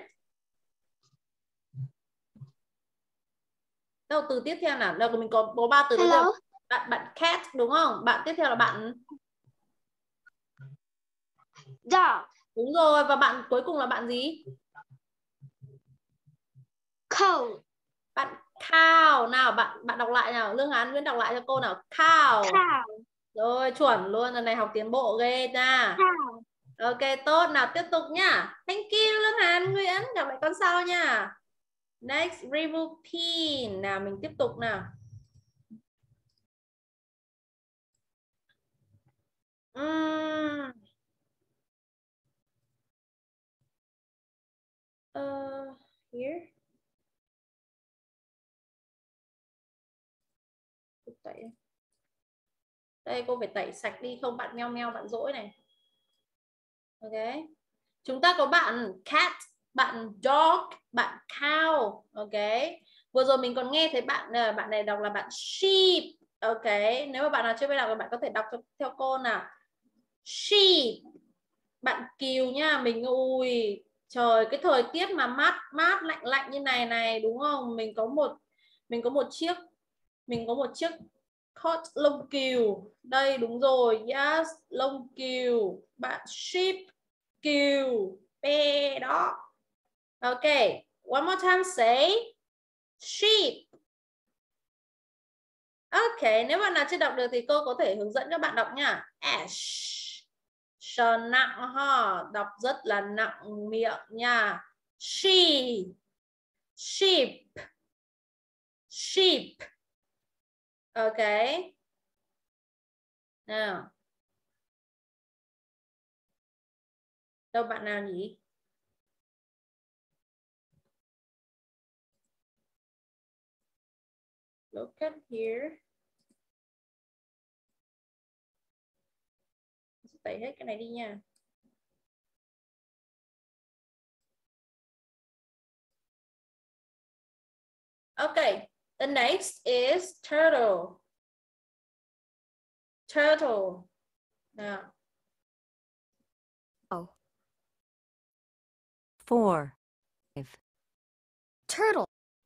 Đâu, từ tiếp theo nào? Đâu, mình có 3 từ. Hello. Bạn cat đúng không? Bạn tiếp theo là bạn Dog. đúng rồi, và bạn cuối cùng là bạn gì? Cow. Bạn cow. Nào, bạn đọc lại nào. Lương Hán Nguyễn đọc lại cho cô nào. Cow. Cow. Rồi, chuẩn luôn. Lần này học tiến bộ ghê nha. Cow. Ok, tốt. Nào, tiếp tục nhá. Thank you Lương Hán Nguyễn. Gặp lại con sau nha. Next, remove pin. Nào, mình tiếp tục nào. Here. Tẩy. Đây, cô phải tẩy sạch đi, không bạn meo meo, bạn dỗi này. Ok. Chúng ta có bạn cat, bạn dog, bạn cow. Ok. Vừa rồi mình còn nghe thấy bạn này đọc là bạn sheep. Ok. Nếu mà bạn nào chưa biết đọc thì bạn có thể đọc theo cô nào. Sheep. Bạn cừu nha. Mình ui trời, cái thời tiết mà mát lạnh lạnh như này đúng không? Mình có một chiếc coat lông cừu. Đây đúng rồi. Yes, lông cừu. Bạn sheep, cừu, bê đó. Ok, one more time say sheep. Ok, nếu bạn nào chưa đọc được thì cô có thể hướng dẫn các bạn đọc nha. Ash. Sờ nặng ha, đọc rất là nặng miệng nha. She. Sheep. Sheep. Ok. Nào. Đâu bạn nào nhỉ? Look at here. Tẩy hết cái này đi nha. Okay, the next is turtle. Turtle. Nào. 4, Turtle.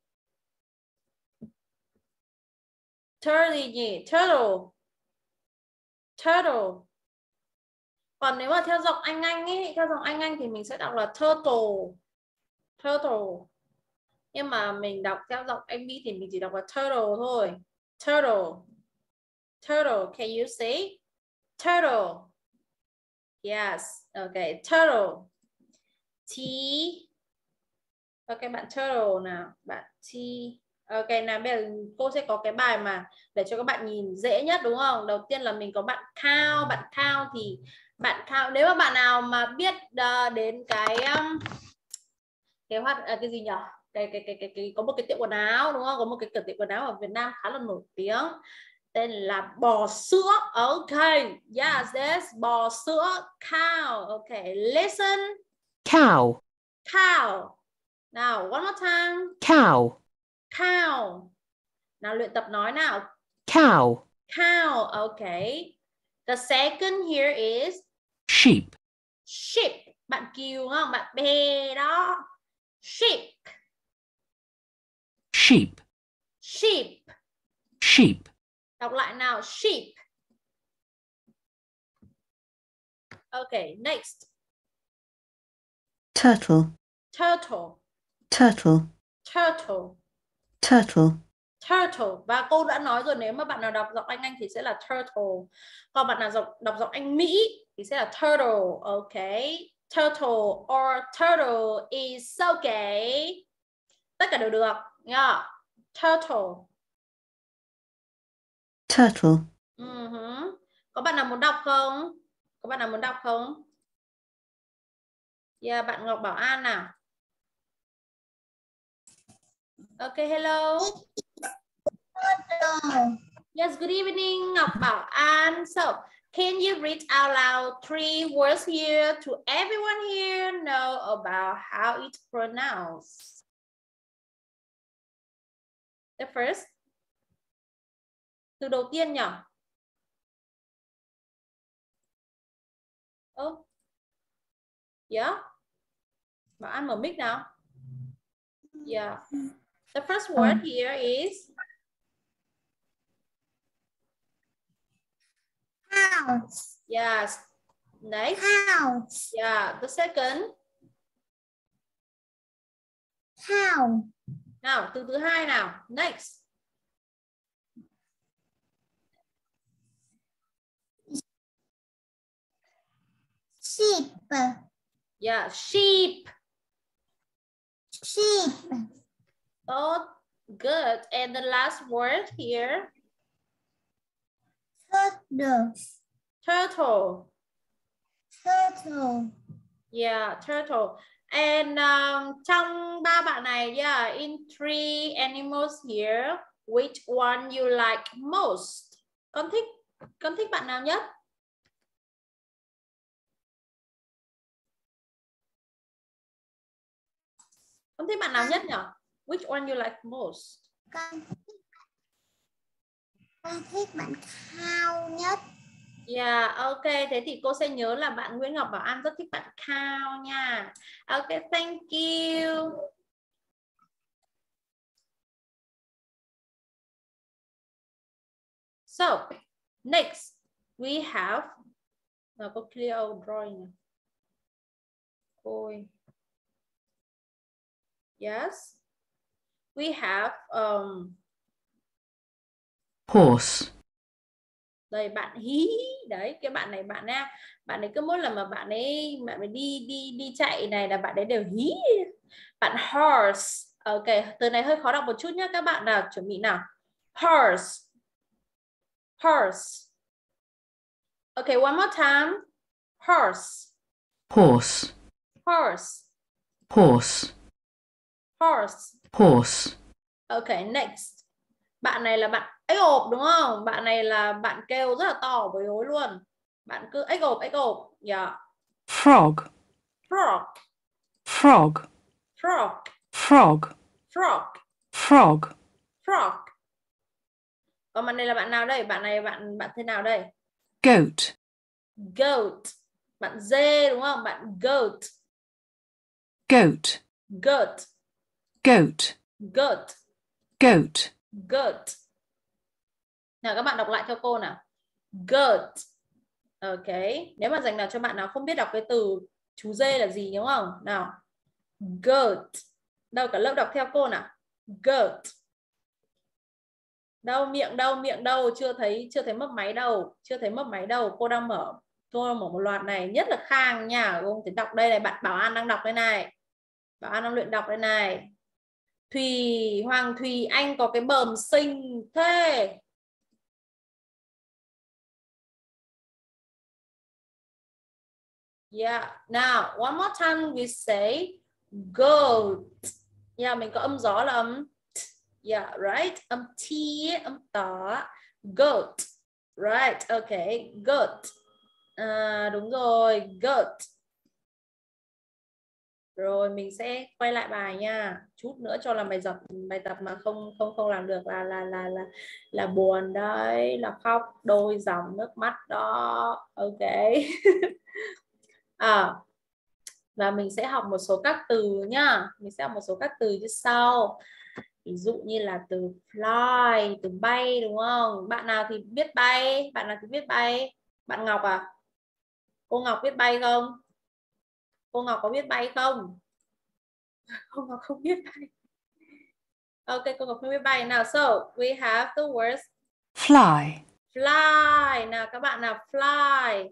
Turtle gì nhỉ? Turtle. Turtle. Còn nếu mà theo giọng Anh ấy, theo giọng Anh thì mình sẽ đọc là turtle. Turtle. Nhưng mà mình đọc theo giọng anh Bi thì mình chỉ đọc là turtle thôi. Turtle. Turtle. Can you say? Turtle. Yes. Okay. Turtle. T. Ok, bạn turtle nào. Bạn T. Ok, nào bây giờ cô sẽ có cái bài mà để cho các bạn nhìn dễ nhất đúng không? Đầu tiên là mình có bạn cow. Bạn cow thì bạn cow, nếu mà bạn nào mà biết đến cái cái gì nhỉ? Cái có một cái tiệm quần áo đúng không? Có một cái cửa tiệm quần áo ở Việt Nam khá là nổi tiếng. Tên là bò sữa. Ok. Yes, yes. Bò sữa. Cow. Ok. Listen. Cow. Cow. Nào, one more time. Cow. Cow. Nào, luyện tập nói nào. Cow. Cow. Okay. The second here is Sheep. sheep. Bạn cừu không? Bạn bê đó. Sheep. Sheep. Sheep. Sheep. Đọc lại nào. Sheep. Okay, next. Turtle. Turtle. Turtle. Turtle. Turtle. Turtle. Và cô đã nói rồi, nếu mà bạn nào đọc giọng Anh thì sẽ là turtle. Còn bạn nào đọc giọng Anh Mỹ thì sẽ là turtle. Okay. Turtle or turtle is okay. Tất cả đều được nha. Turtle. Turtle. Có bạn nào muốn đọc không? Có bạn nào muốn đọc không? Yeah, bạn Ngọc Bảo An nào. Okay, hello. Yes, good evening, Ngọc Bảo An. So, can you read out loud 3 words here to everyone here know about how it's pronounced? The first. Từ đầu tiên nhỉ? Oh. Yeah. Bảo An mở mic nào. Yeah. The first word here is House. yes. Next. House. Yeah. The second. House. Nào, từ thứ hai nào. Next. Sheep. Yeah, sheep. Sheep. Oh, good. And the last word here. Turtle. Turtle. Turtle. Yeah, turtle. And trong ba bạn này, yeah, in 3 animals here, which one you like most? Con thích bạn nào nhất? Con thích bạn nào nhất nhỉ? Which one you like most? Con thích bạn cow nhất. Yeah, ok. Thế thì cô sẽ nhớ là bạn Nguyễn Ngọc Bảo An rất thích bạn cow nha. Ok, thank you. So, next we have có clear out drawing. Ôi. Yes. We have Horse. đây bạn hí đấy, cái bạn này bạn nha, bạn ấy cứ mỗi lần mà bạn ấy đi chạy này là bạn ấy đều hí. Bạn horse. Ok, từ này hơi khó đọc một chút nhé các bạn, nào chuẩn bị nào. Horse. Horse. Okay, one more time. Horse. Horse. Horse. Horse. Horse. Horse. Okay, next. Bạn này là bạn ếch ộp đúng không? Bạn này là bạn kêu rất là to với hối luôn. Bạn cứ ếch ộp, ếch ộp. Yeah. Frog. Frog. Frog. Frog. Frog. Frog. Frog. Frog. Còn bạn này là bạn nào đây? Bạn này bạn thế nào đây? Goat. Goat. Bạn dê đúng không? Bạn goat. Goat. Goat. Goat. Goat. Goat. Goat. Nào các bạn đọc lại theo cô nào. Goat. Ok. Nếu mà dành nào cho bạn nào không biết đọc cái từ chú dê là gì đúng không? Nào. Goat. Đâu cả lớp đọc theo cô nào. Goat. Đâu miệng đâu, chưa thấy mấp máy đâu, chưa thấy mấp máy đâu. Cô đang mở một loạt này, nhất là Khang nha. Cô thì đọc đây này, bạn Bảo An đang đọc đây này. Bảo An đang luyện đọc đây này. Hoàng Thùy Anh có cái bờm xinh thế. Yeah. Now, one more time we say goat. Yeah, mình có âm gió là âm t. Yeah, right. Âm t, âm tỏ. Goat. Right, okay. Goat. Đúng rồi, goat. Rồi mình sẽ quay lại bài nha. Chút nữa cho làm bài tập mà không làm được là buồn đấy, là khóc đôi dòng nước mắt đó. Ok. Và mình sẽ học một số các từ nhá. Mình sẽ học một số các từ như sau. Ví dụ như là từ fly, từ bay đúng không? Bạn nào thì biết bay? Bạn nào thì biết bay? Bạn Ngọc à? Cô Ngọc biết bay không? Cô Ngọc có biết bay không? Cô Ngọc không biết bay. Ok, cô Ngọc không biết bay. Nào, so we have the words Fly. fly. Nào các bạn nào, fly.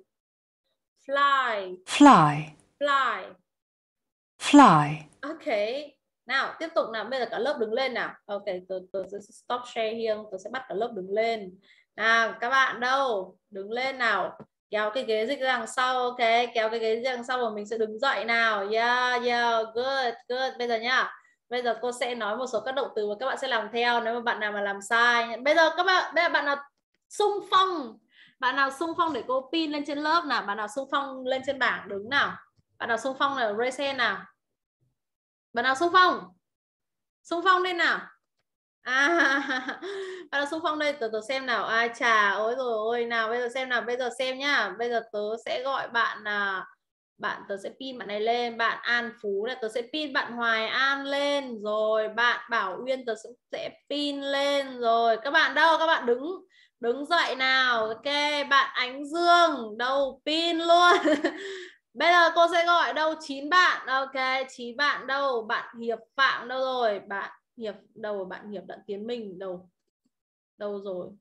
Fly. Fly. Fly. Fly. Ok. Nào, tiếp tục nào. Bây giờ cả lớp đứng lên nào. Ok, tôi sẽ stop share here. Tôi sẽ bắt cả lớp đứng lên. Nào, các bạn đâu? Đứng lên nào. Kéo cái ghế dịch ra đằng sau. Ok, kéo cái ghế dịch ra đằng sau và mình sẽ đứng dậy nào. Yeah, yeah, good, good. Bây giờ nhá. Bây giờ cô sẽ nói một số các động từ và các bạn sẽ làm theo nếu mà bạn nào mà làm sai. Bây giờ bạn nào xung phong. Bạn nào xung phong để cô pin lên trên lớp nào. Bạn nào xung phong lên trên bảng đứng nào. Bạn nào xung phong là raise hand nào. Bạn nào xung phong? Xung phong lên nào. Bạn nào xung phong đây, tớ xem nào. Ai chà, ôi rồi ôi, nào bây giờ xem nào, bây giờ xem nhá. Bây giờ tớ sẽ gọi bạn tớ sẽ pin bạn này lên, bạn An Phú này, tớ sẽ pin bạn Hoài An lên, rồi bạn Bảo Uyên tớ sẽ pin lên, rồi các bạn đâu, các bạn đứng dậy nào. Ok, bạn Ánh Dương đâu, pin luôn. Bây giờ cô sẽ gọi đâu 9 bạn. Ok, 9 bạn đâu? Bạn Hiệp Phạm đâu rồi? Bạn Hiệp đâu? Bạn Hiệp Đặng Tiến Minh đâu? Đâu rồi?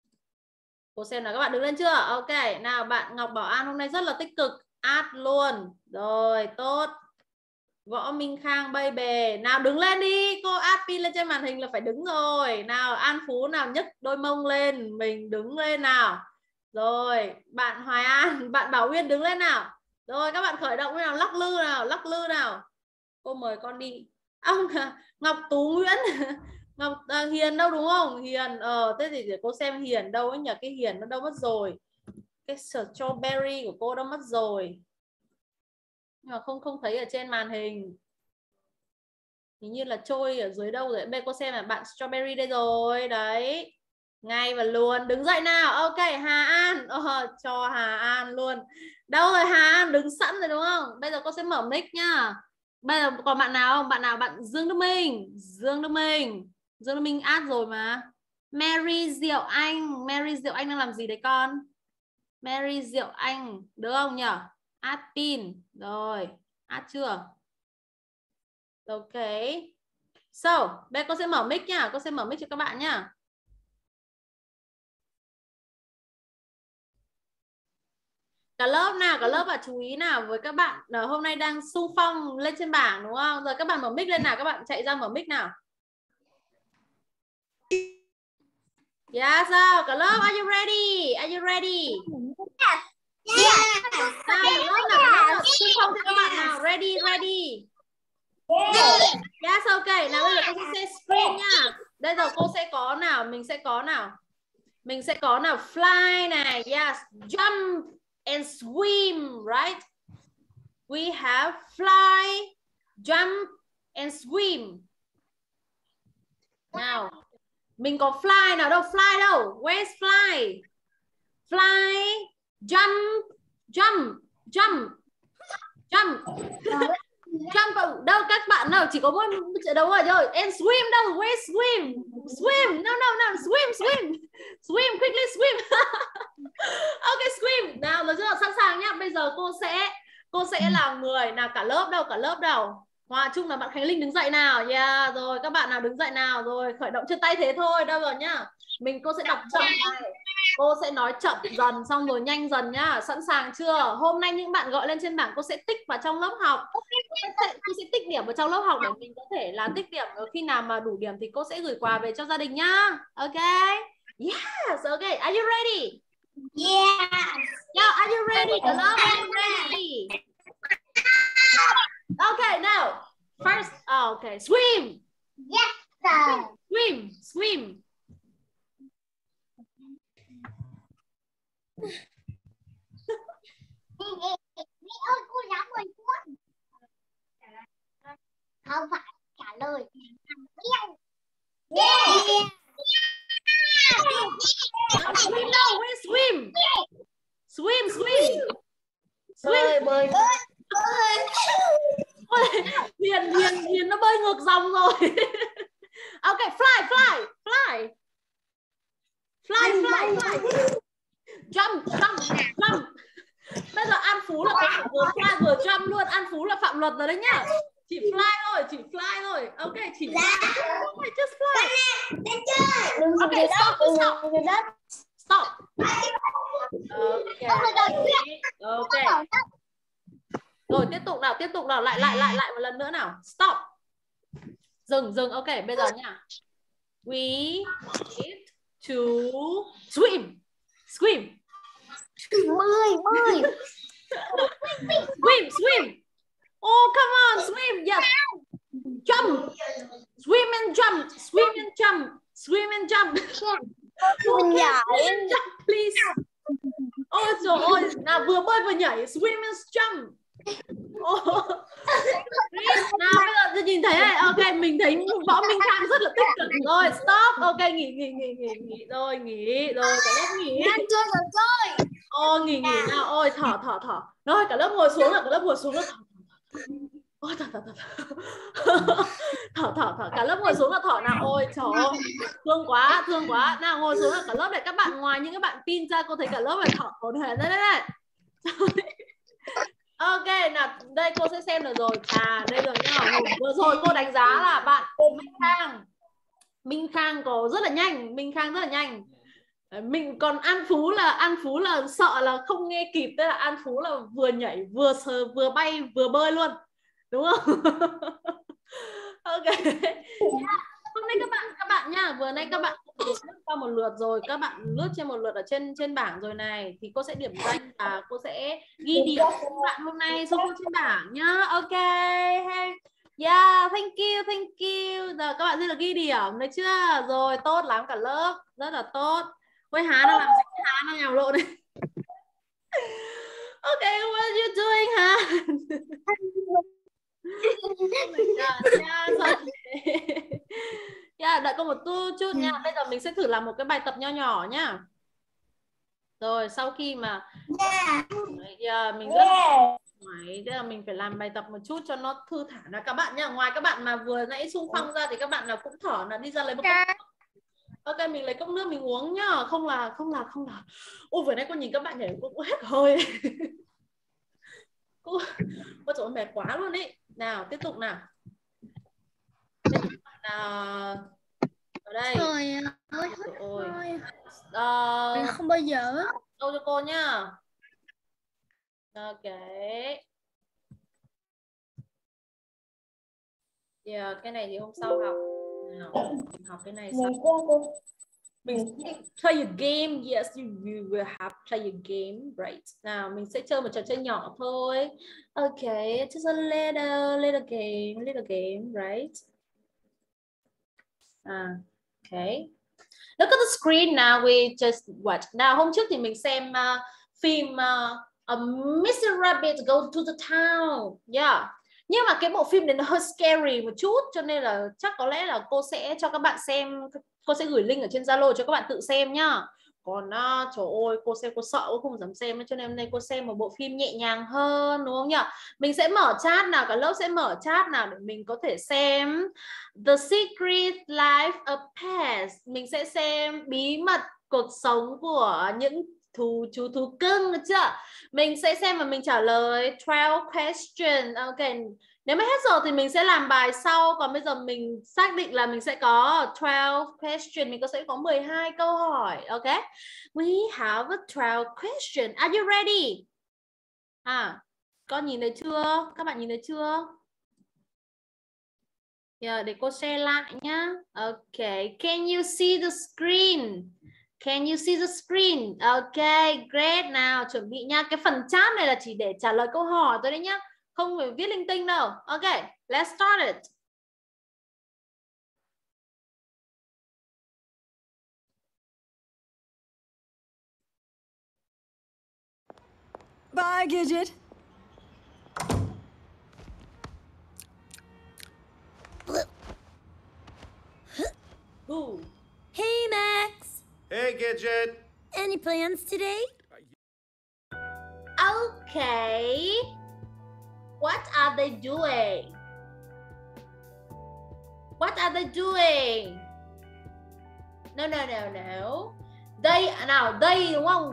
Cô xem là các bạn đứng lên chưa? Ok, nào bạn Ngọc Bảo An hôm nay rất là tích cực, add luôn. Rồi, tốt. Võ Minh Khang baby, nào đứng lên đi, cô add pin lên trên màn hình là phải đứng rồi. Nào An Phú nào, nhấc đôi mông lên, mình đứng lên nào. Rồi, bạn Hoài An, bạn Bảo Uyên đứng lên nào. Rồi các bạn khởi động nào, lắc lư nào. Cô mời con đi. Ngọc Tú Nguyễn. Ngọc Hiền đâu đúng không? Hiền thế thì để cô xem Hiền đâu ấy nhỉ, cái Hiền nó đâu mất rồi. Cái strawberry của cô đâu mất rồi. Nhưng mà không thấy ở trên màn hình. Hình như là trôi ở dưới đâu rồi. Bây cô xem là bạn strawberry đây rồi. Đấy. Ngay và luôn. Đứng dậy nào. Ok, Hà An. Cho Hà An luôn. Đâu rồi Hà An, đứng sẵn rồi đúng không? Bây giờ cô sẽ mở mic nhá. Bây giờ còn bạn nào không? Bạn Dương Đức Minh. Dương Đức Minh add rồi mà. Mary Diệu Anh đang làm gì đấy con? Mary Diệu Anh được không nhỉ? Add pin. Rồi, add chưa? Ok. So, bây giờ cô sẽ mở mic nhá. Cô sẽ mở mic cho các bạn nhá. Cả lớp nào, cả lớp và chú ý nào với các bạn hôm nay đang xung phong lên trên bảng đúng không? Rồi các bạn mở mic lên nào, các bạn chạy ra mở mic nào. Yeah, sao? Cả lớp, are you ready? Are you ready? Yeah. Nào, cả lớp xung phong cho các bạn nào. Ready. Yes, ok. Nào bây giờ cô sẽ share screen nha. Bây giờ cô sẽ có nào, mình sẽ có nào fly này, yes, jump and swim, right? We have fly, jump and swim. Nào, mình có fly nào đâu? Fly đâu? Where's fly? Fly, Jump, jump, jump, jump. Jump đâu các bạn nào chỉ có mỗi đâu rồi and swim đâu, where swim, swim, no, swim, swim quickly, swim. Ok, swim nào, rồi chưa, sẵn sàng nhá. Bây giờ cô sẽ là người nào, cả lớp đâu. Hòa chung là bạn Khánh Linh đứng dậy nào, yeah, rồi các bạn nào đứng dậy nào, rồi khởi động chân tay thế thôi, đâu rồi nhá. Cô sẽ đọc chậm này, cô sẽ nói chậm dần xong rồi nhanh dần nhá. Sẵn sàng chưa? Hôm nay những bạn gọi lên trên bảng cô sẽ tích vào trong lớp học. Cô sẽ tích điểm vào trong lớp học để mình có thể là tích điểm, khi nào mà đủ điểm thì cô sẽ gửi quà về cho gia đình nhá. Ok? Yes, ok. Are you ready? Yeah. Yeah, are you ready? The love is ready. Okay, now first, okay, swim. Yes, sir. Swim, swim. Mẹ ơi, cô giáo ơi, không phải trả lời. Yeah. Swim đâu, we swim. Swim, swim. Swim. Bơi. Hiền nó bơi ngược dòng rồi. Ok, fly. Jump. Bây giờ An Phú là có vừa fly vừa jump luôn. An Phú là phạm luật rồi đấy nhá. Chỉ fly thôi. Ok, chỉ fly. Just fly. Ok, stop. Ok. Rồi tiếp tục nào, lại một lần nữa nào. Stop. Dừng. Ok, bây giờ nha. We need to swim. Swim. Oh, come on, swim. Yes. Jump. Swim and jump. Please. Ôi trời ơi, nào vừa bơi vừa nhảy. Swim and jump. Nào bây giờ nhìn thấy này, ok, mình thấy Võ Minh Khang rất là tích cực. Rồi stop, ok, nghỉ rồi, cả lớp nghỉ. Nghỉ nào, ôi thở. Rồi cả lớp ngồi xuống rồi, ôi thở. Cả lớp ngồi xuống là thở nào. Ôi trời ơi, thương quá. Nào ngồi xuống là cả lớp này, các bạn ngoài những các bạn pin ra, cô thấy cả lớp này thở hổn hển đây. Ok, nào đây cô sẽ xem được rồi. Đây rồi nhá. Vừa rồi cô đánh giá là bạn Minh Khang có rất là nhanh. Mình còn An Phú là sợ là không nghe kịp, tức là An Phú là vừa nhảy vừa bay vừa bơi luôn, đúng không? Ok. Hôm nay các bạn nha, vừa nay các bạn lướt qua một lượt rồi, các bạn lướt trên một lượt ở trên bảng rồi này, thì cô sẽ điểm danh và cô sẽ ghi điểm cho các bạn hôm nay số trên bảng nhá. Ok. Yeah, thank you. Giờ các bạn sẽ được ghi điểm, được chưa? Rồi, tốt lắm, cả lớp rất là tốt. Ôi Há nó làm gì? Há nó nhào lộn này. Ok, what are you doing, Há? Đợi cô một chút nha. Bây giờ mình sẽ thử làm một cái bài tập nho nhỏ nhá. Rồi sau khi mà mình rất ngoài, thế là mình phải làm bài tập một chút cho nó thư thản là các bạn nhá. Ngoài các bạn mà vừa nãy xung phong ra thì các bạn nào cũng thở là đi ra lấy một cốc nước. Ok, mình lấy cốc nước mình uống nhá. Không là ôi vừa nãy cô nhìn các bạn nhảy cũng hết hơi. Ôi trời ơi, mệt quá luôn ý. Nào tiếp tục nào. Ở đây. Mình không bao giờ. Câu cho cô nhá. Ok. Cái này thì hôm sau học. Nào, học cái này sau. Mình play a game. Yes, you will have play a game, right? Nào, mình sẽ chơi một trò chơi nhỏ thôi. Ok, just a little game, right? Okay. Look at the screen now. We just watch. Nào, hôm trước thì mình xem phim Mr. Rabbit Go to the Town. Yeah. Nhưng mà cái bộ phim này nó hơi scary một chút, cho nên là chắc có lẽ là cô sẽ cho các bạn xem. Cô sẽ gửi link ở trên Zalo cho các bạn tự xem nhá. Còn trời ơi, cô xem cô sợ, cô không dám xem, cho nên hôm nay cô xem một bộ phim nhẹ nhàng hơn, đúng không nhỉ? Mình sẽ mở chat nào, cả lớp sẽ mở chat nào để mình có thể xem The Secret Life of Pets. Mình sẽ xem bí mật cuộc sống của những chú thú cưng, được chưa? Mình sẽ xem và mình trả lời 12 question. Ok. Nếu mà hết giờ thì mình sẽ làm bài sau. Còn bây giờ mình xác định là mình sẽ có 12 question. Mình sẽ có 12 câu hỏi. Ok. We have a 12 question. Are you ready? Con nhìn thấy chưa? Các bạn nhìn thấy chưa? Yeah, để cô share lại nhá. Ok. Can you see the screen? Can you see the screen? Ok, great. Nào, chuẩn bị nha. Cái phần chat này là chỉ để trả lời câu hỏi thôi đấy nhá. Không phải viết linh tinh đâu. Ok, let's start it. Bye, Gidget. Ooh. Hey, Max. Hey, Gidget. Any plans today? Okay. What are they doing? What are they doing? No. They đúng không?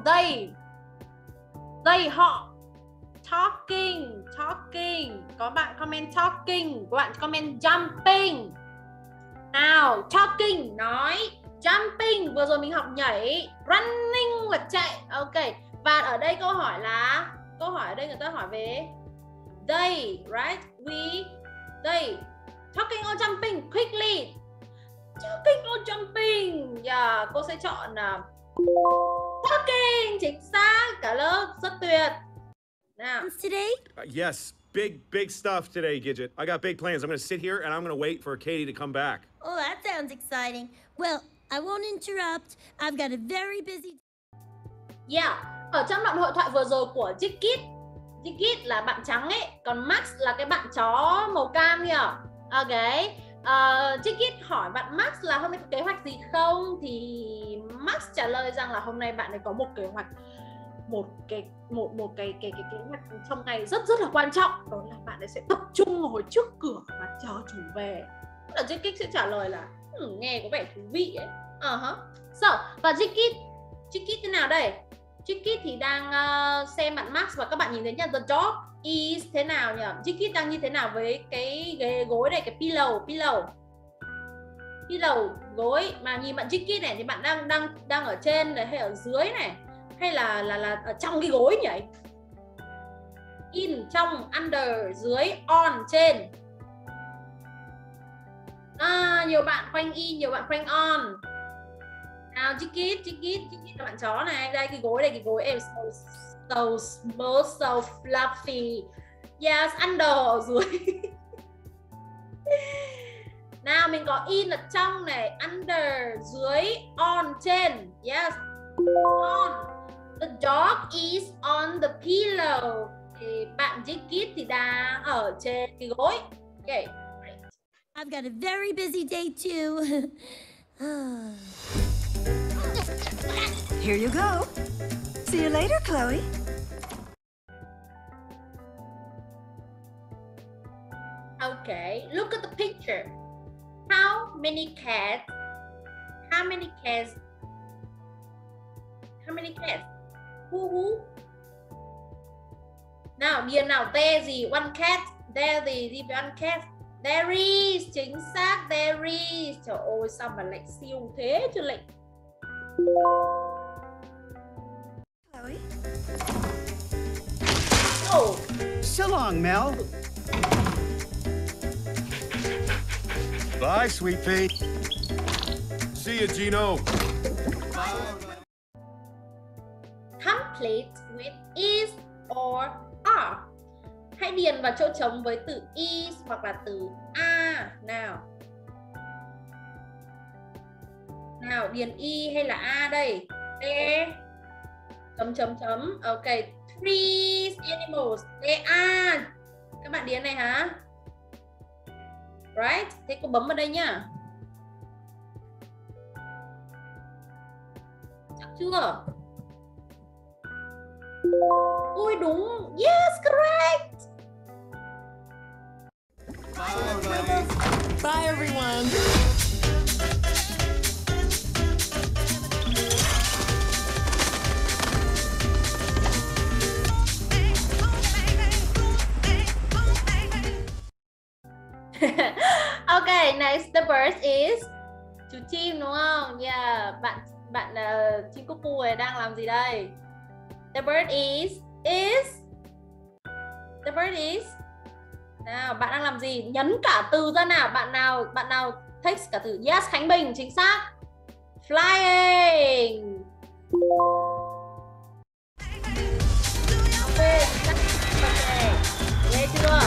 They họ talking. Có bạn comment talking, có bạn comment jumping. Nào, talking nói, jumping vừa rồi mình học nhảy, running là chạy. Ok. Và ở đây câu hỏi ở đây người ta hỏi về they, right? They talking or jumping quickly. Talking or jumping. Yeah, cô sẽ chọn talking, chính xác. Cả lớp rất tuyệt. Nào. Today? Yes, big stuff today, Gidget. I got big plans. I'm going to sit here and I'm going to wait for Katie to come back. Oh, that sounds exciting. Well, I won't interrupt. I've got a very busy... Yeah, ở trong đoạn hội thoại vừa rồi của Jikit là bạn trắng ấy, còn Max là cái bạn chó màu cam nhỉ? Ok. Jikit hỏi bạn Max là hôm nay có kế hoạch gì không? Thì Max trả lời rằng là hôm nay bạn ấy có một kế hoạch, một cái kế hoạch trong ngày rất là quan trọng, đó là bạn ấy sẽ tập trung ngồi trước cửa và chờ chủ về. Là Jikit sẽ trả lời là nghe có vẻ thú vị ấy. Và Jikit thế nào đây? Jikit thì đang xem bạn Max và các bạn nhìn thấy nha, the dog is thế nào nhỉ? Jikit đang như thế nào với cái ghế gối này, cái pillow gối, mà nhìn bạn Jikit này thì bạn đang ở trên này hay ở dưới này, hay là ở trong cái gối nhỉ? In, trong, under, dưới, on, trên. Nhiều bạn khoanh in, nhiều bạn khoanh on. Nào, Jikit là bạn chó này. Đây, cái gối em so smooth, so fluffy. Yes, under ở dưới. Nào, mình có in ở trong này, under, dưới, on, trên. Yes, on. The dog is on the pillow. Thì bạn Jikit thì đang ở trên cái gối. Okay. I've got a very busy day too. Here you go. See you later, Chloe. Okay, look at the picture. How many cats? Who? Nào, điền nào, there gì? One cat. There gì với one cat? There is, chính xác, there is. Trời ơi, sao mà lại siêu thế chứ lại. Chloe. Oh. So long, Mel. Bye, sweet pea. See you, Gino. Complete with is or are. Hãy điền vào chỗ trống với từ is hoặc là từ are. Nào, điền y hay là a đây? Chấm. Ok, three animals. They are. Các bạn điền này hả? Right? Thế cô bấm vào đây nhá. chưa? Ui đúng. Yes, correct. Bye everyone. Okay, next the bird is chú chim đúng không? Yeah, bạn chim cúc cu này đang làm gì đây? The bird is the bird is. Nào, bạn đang làm gì? Nhấn cả từ ra nào, bạn nào text cả từ. Yes, Khánh Bình chính xác. Flying. Okay, nghe chưa?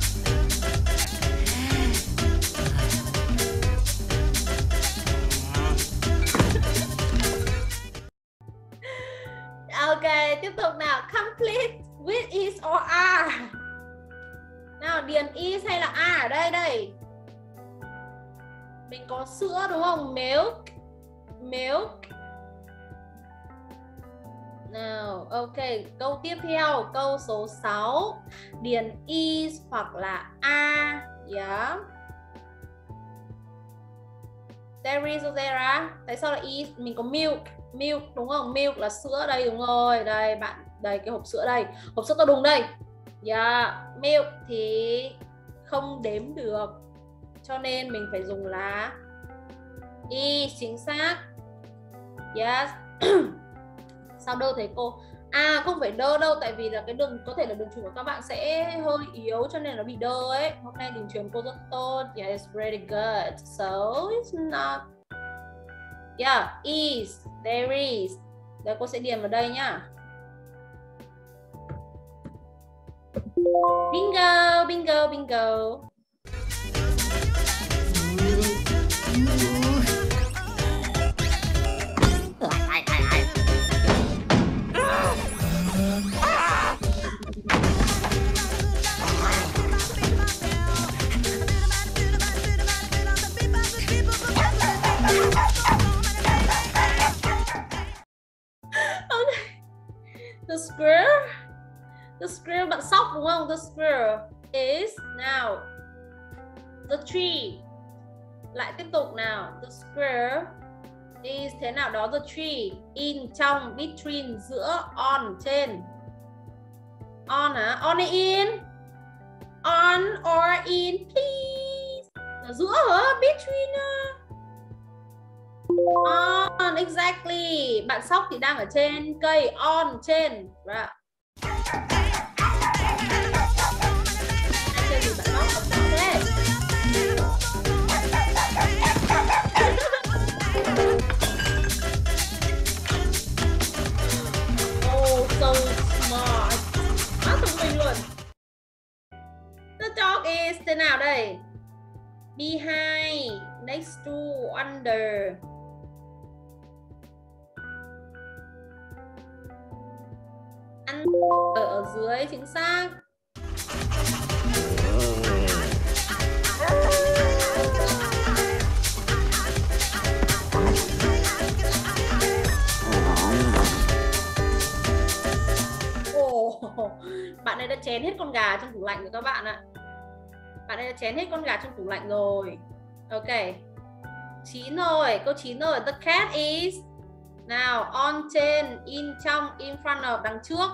Ok, tiếp tục nào. Complete with is or are. Nào, điền is hay là are ở đây đây. Mình có sữa đúng không? Milk. Milk. Nào, ok, câu tiếp theo, câu số 6. Điền is hoặc là are. Yeah. There is or there are. Tại sao là is? Mình có milk. Milk đúng không? Milk là sữa đây, đúng rồi. Đây bạn, đây cái hộp sữa đây. Hộp sữa to đùng đây. Yeah, milk thì không đếm được, cho nên mình phải dùng là is chính xác. Yes. Sao đơ thế cô? À không phải đơ đâu, tại vì là cái đường, có thể là đường truyền của các bạn sẽ hơi yếu cho nên nó bị đơ ấy. Hôm nay đường truyền cô rất tốt. Yes, really good. So it's not. Yeah, is, there is. Đây cô sẽ điền vào đây nhá. Bingo, bingo, bingo. The squirrel, bạn sóc đúng không? The squirrel is, now the tree. Lại tiếp tục nào. The squirrel is thế nào đó, the tree. In, trong, between, giữa, on, trên. On hả? On hay in? On or in, please. Là giữa hả? Between on, exactly. Bạn sóc thì đang ở trên cây. On, trên. Right. Oh, so smart. Quá thông minh luôn. The dog is thế nào đây? Behind, next to, under. Ở dưới chính xác. Bạn ấy đã chén hết con gà trong tủ lạnh rồi các bạn ạ. Bạn ấy đã chén hết con gà trong tủ lạnh rồi. Ok. 9 rồi, câu 9 rồi. The cat is. Nào, on, trên, in, trong, in front of, đằng trước.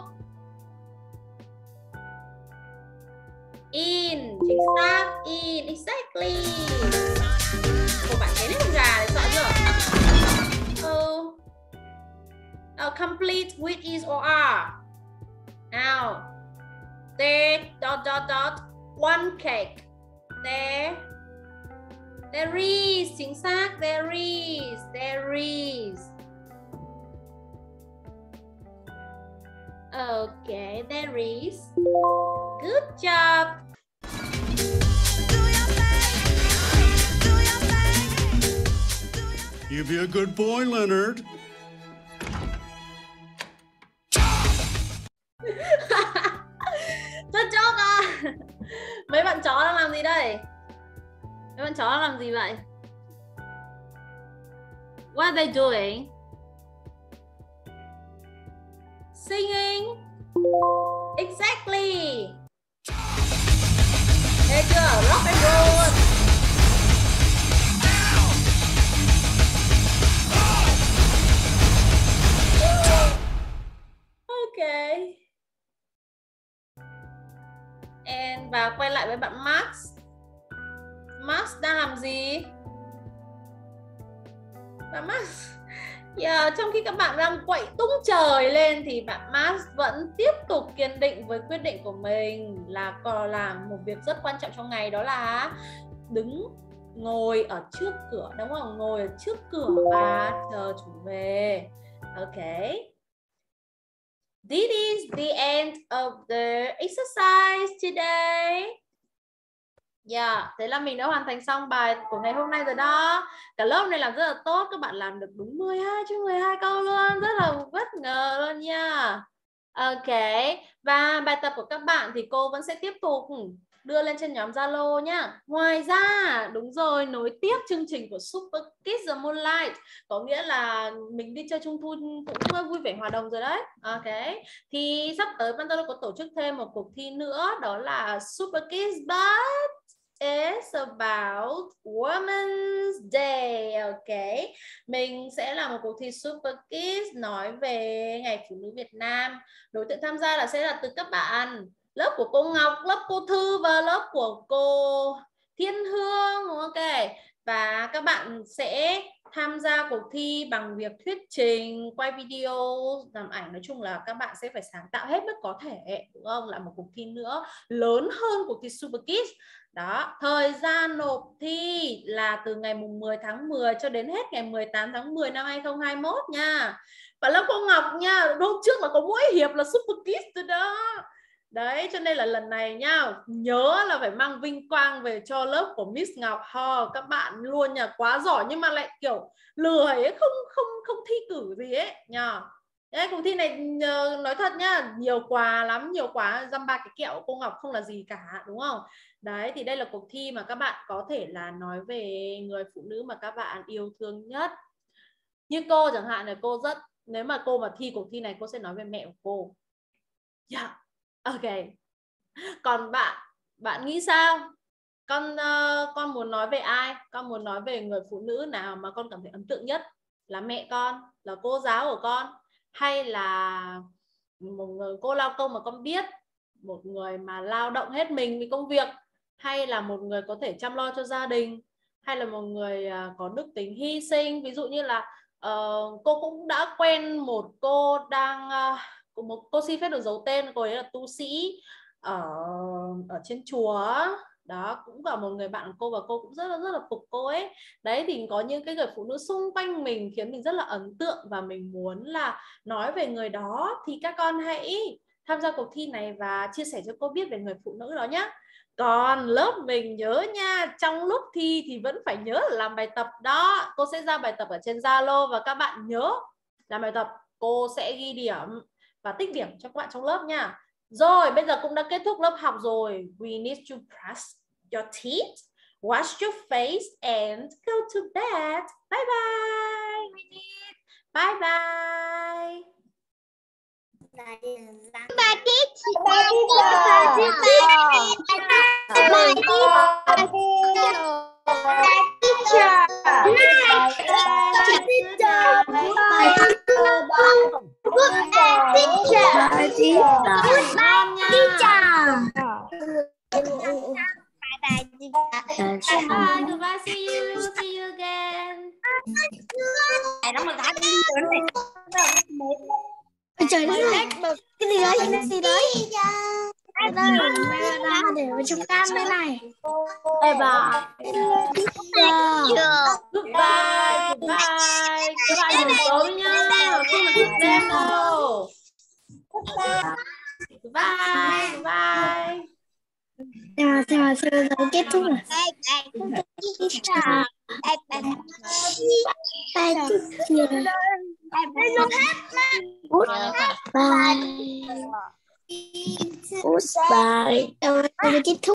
In, chính xác, in, exactly. Cô bạn chén hết con gà này, sợ chưa? Complete with is or are. Now, there, dot, dot, dot, one cake. There is, chính xác, there is. Okay, there is. Good job. You be a good boy, Leonard. Good job à. Mấy bạn chó đang làm gì đây? Mấy bạn chó đang làm gì vậy? What are they doing? Singing. Exactly. Nghe chưa? Rock and roll. Okay. Và quay lại với bạn Max. Max đang làm gì? Bạn Max, trong khi các bạn đang quậy tung trời lên thì bạn Max vẫn tiếp tục kiên định với quyết định của mình là còn làm một việc rất quan trọng trong ngày, đó là ngồi ở trước cửa, đúng không? Ngồi ở trước cửa và chờ chủ về. Okay. This is the end of the exercise today. Thế là mình đã hoàn thành xong bài của ngày hôm nay rồi đó. Cả lớp này làm rất là tốt. Các bạn làm được đúng 12 trên 12 câu luôn. Rất là bất ngờ luôn nha. Ok. Và bài tập của các bạn thì cô vẫn sẽ tiếp tục đưa lên trên nhóm Zalo nhá. Ngoài ra, đúng rồi, nối tiếp chương trình của Super Kids The Moonlight. Có nghĩa là mình đi chơi Trung thu cũng vui vẻ hòa đồng rồi đấy. Ok. Thì sắp tới Pantalo có tổ chức thêm một cuộc thi nữa, đó là Super Kids But It's about Women's Day. Ok. Mình sẽ làm một cuộc thi Super Kids nói về Ngày Phụ nữ Việt Nam. Đối tượng tham gia sẽ là từ các bạn lớp của cô Ngọc, lớp cô Thư và lớp của cô Thiên Hương. Ok. Và các bạn sẽ tham gia cuộc thi bằng việc thuyết trình, quay video, làm ảnh. Nói chung là các bạn sẽ phải sáng tạo hết mức có thể, đúng không? Là một cuộc thi nữa lớn hơn cuộc thi Super Kids. Đó, thời gian nộp thi là từ ngày 10 tháng 10 cho đến hết ngày 18 tháng 10 năm 2021 nha. Và lớp cô Ngọc nha, hôm trước là có mỗi hiệp là Super Kids rồi đó. Đấy, cho nên là lần này nhá, nhớ là phải mang vinh quang về cho lớp của Miss Ngọc. Các bạn luôn nha, quá giỏi nhưng mà lại kiểu lười ấy, không thi cử gì ấy nha. Đấy, cuộc thi này nói thật nhá, nhiều quà lắm, nhiều quà, dăm ba cái kẹo của cô Ngọc không là gì cả, đúng không? Đấy, thì đây là cuộc thi mà các bạn có thể là nói về người phụ nữ mà các bạn yêu thương nhất. Như cô chẳng hạn là cô rất, nếu mà cô mà thi cuộc thi này cô sẽ nói về mẹ của cô. Ok. Còn bạn nghĩ sao? Con muốn nói về ai? Con muốn nói về người phụ nữ nào mà con cảm thấy ấn tượng nhất? Là mẹ con, là cô giáo của con, hay là một người cô lao công mà con biết, một người mà lao động hết mình vì công việc, hay là một người có thể chăm lo cho gia đình, hay là một người có đức tính hy sinh? Ví dụ như là cô cũng đã quen một cô một cô xin phép được giấu tên, cô ấy là tu sĩ ở trên chùa đó, cũng là một người bạn của cô và cô cũng rất là phục cô ấy. Đấy, thì có những cái người phụ nữ xung quanh mình khiến mình rất là ấn tượng và mình muốn là nói về người đó, thì các con hãy tham gia cuộc thi này và chia sẻ cho cô biết về người phụ nữ đó nhé. Còn lớp mình nhớ nha, trong lúc thi thì vẫn phải nhớ là làm bài tập đó. Cô sẽ ra bài tập ở trên Zalo và các bạn nhớ làm bài tập, cô sẽ ghi điểm và tích điểm cho các bạn trong lớp nha. Rồi, bây giờ cũng đã kết thúc lớp học rồi. We need to brush your teeth, wash your face and go to bed. Bye bye. Bye bye. Bye Goodbye, see you again. Trời đất, cái gì đấy, cái gì đấy? Đây, để vào trong cam đây này. Bye bye. Goodbye. Các bạn ngủ sớm nhá, không là thức đêm đâu. Bye. Giờ kết thúc rồi. Goodbye. Kết thúc.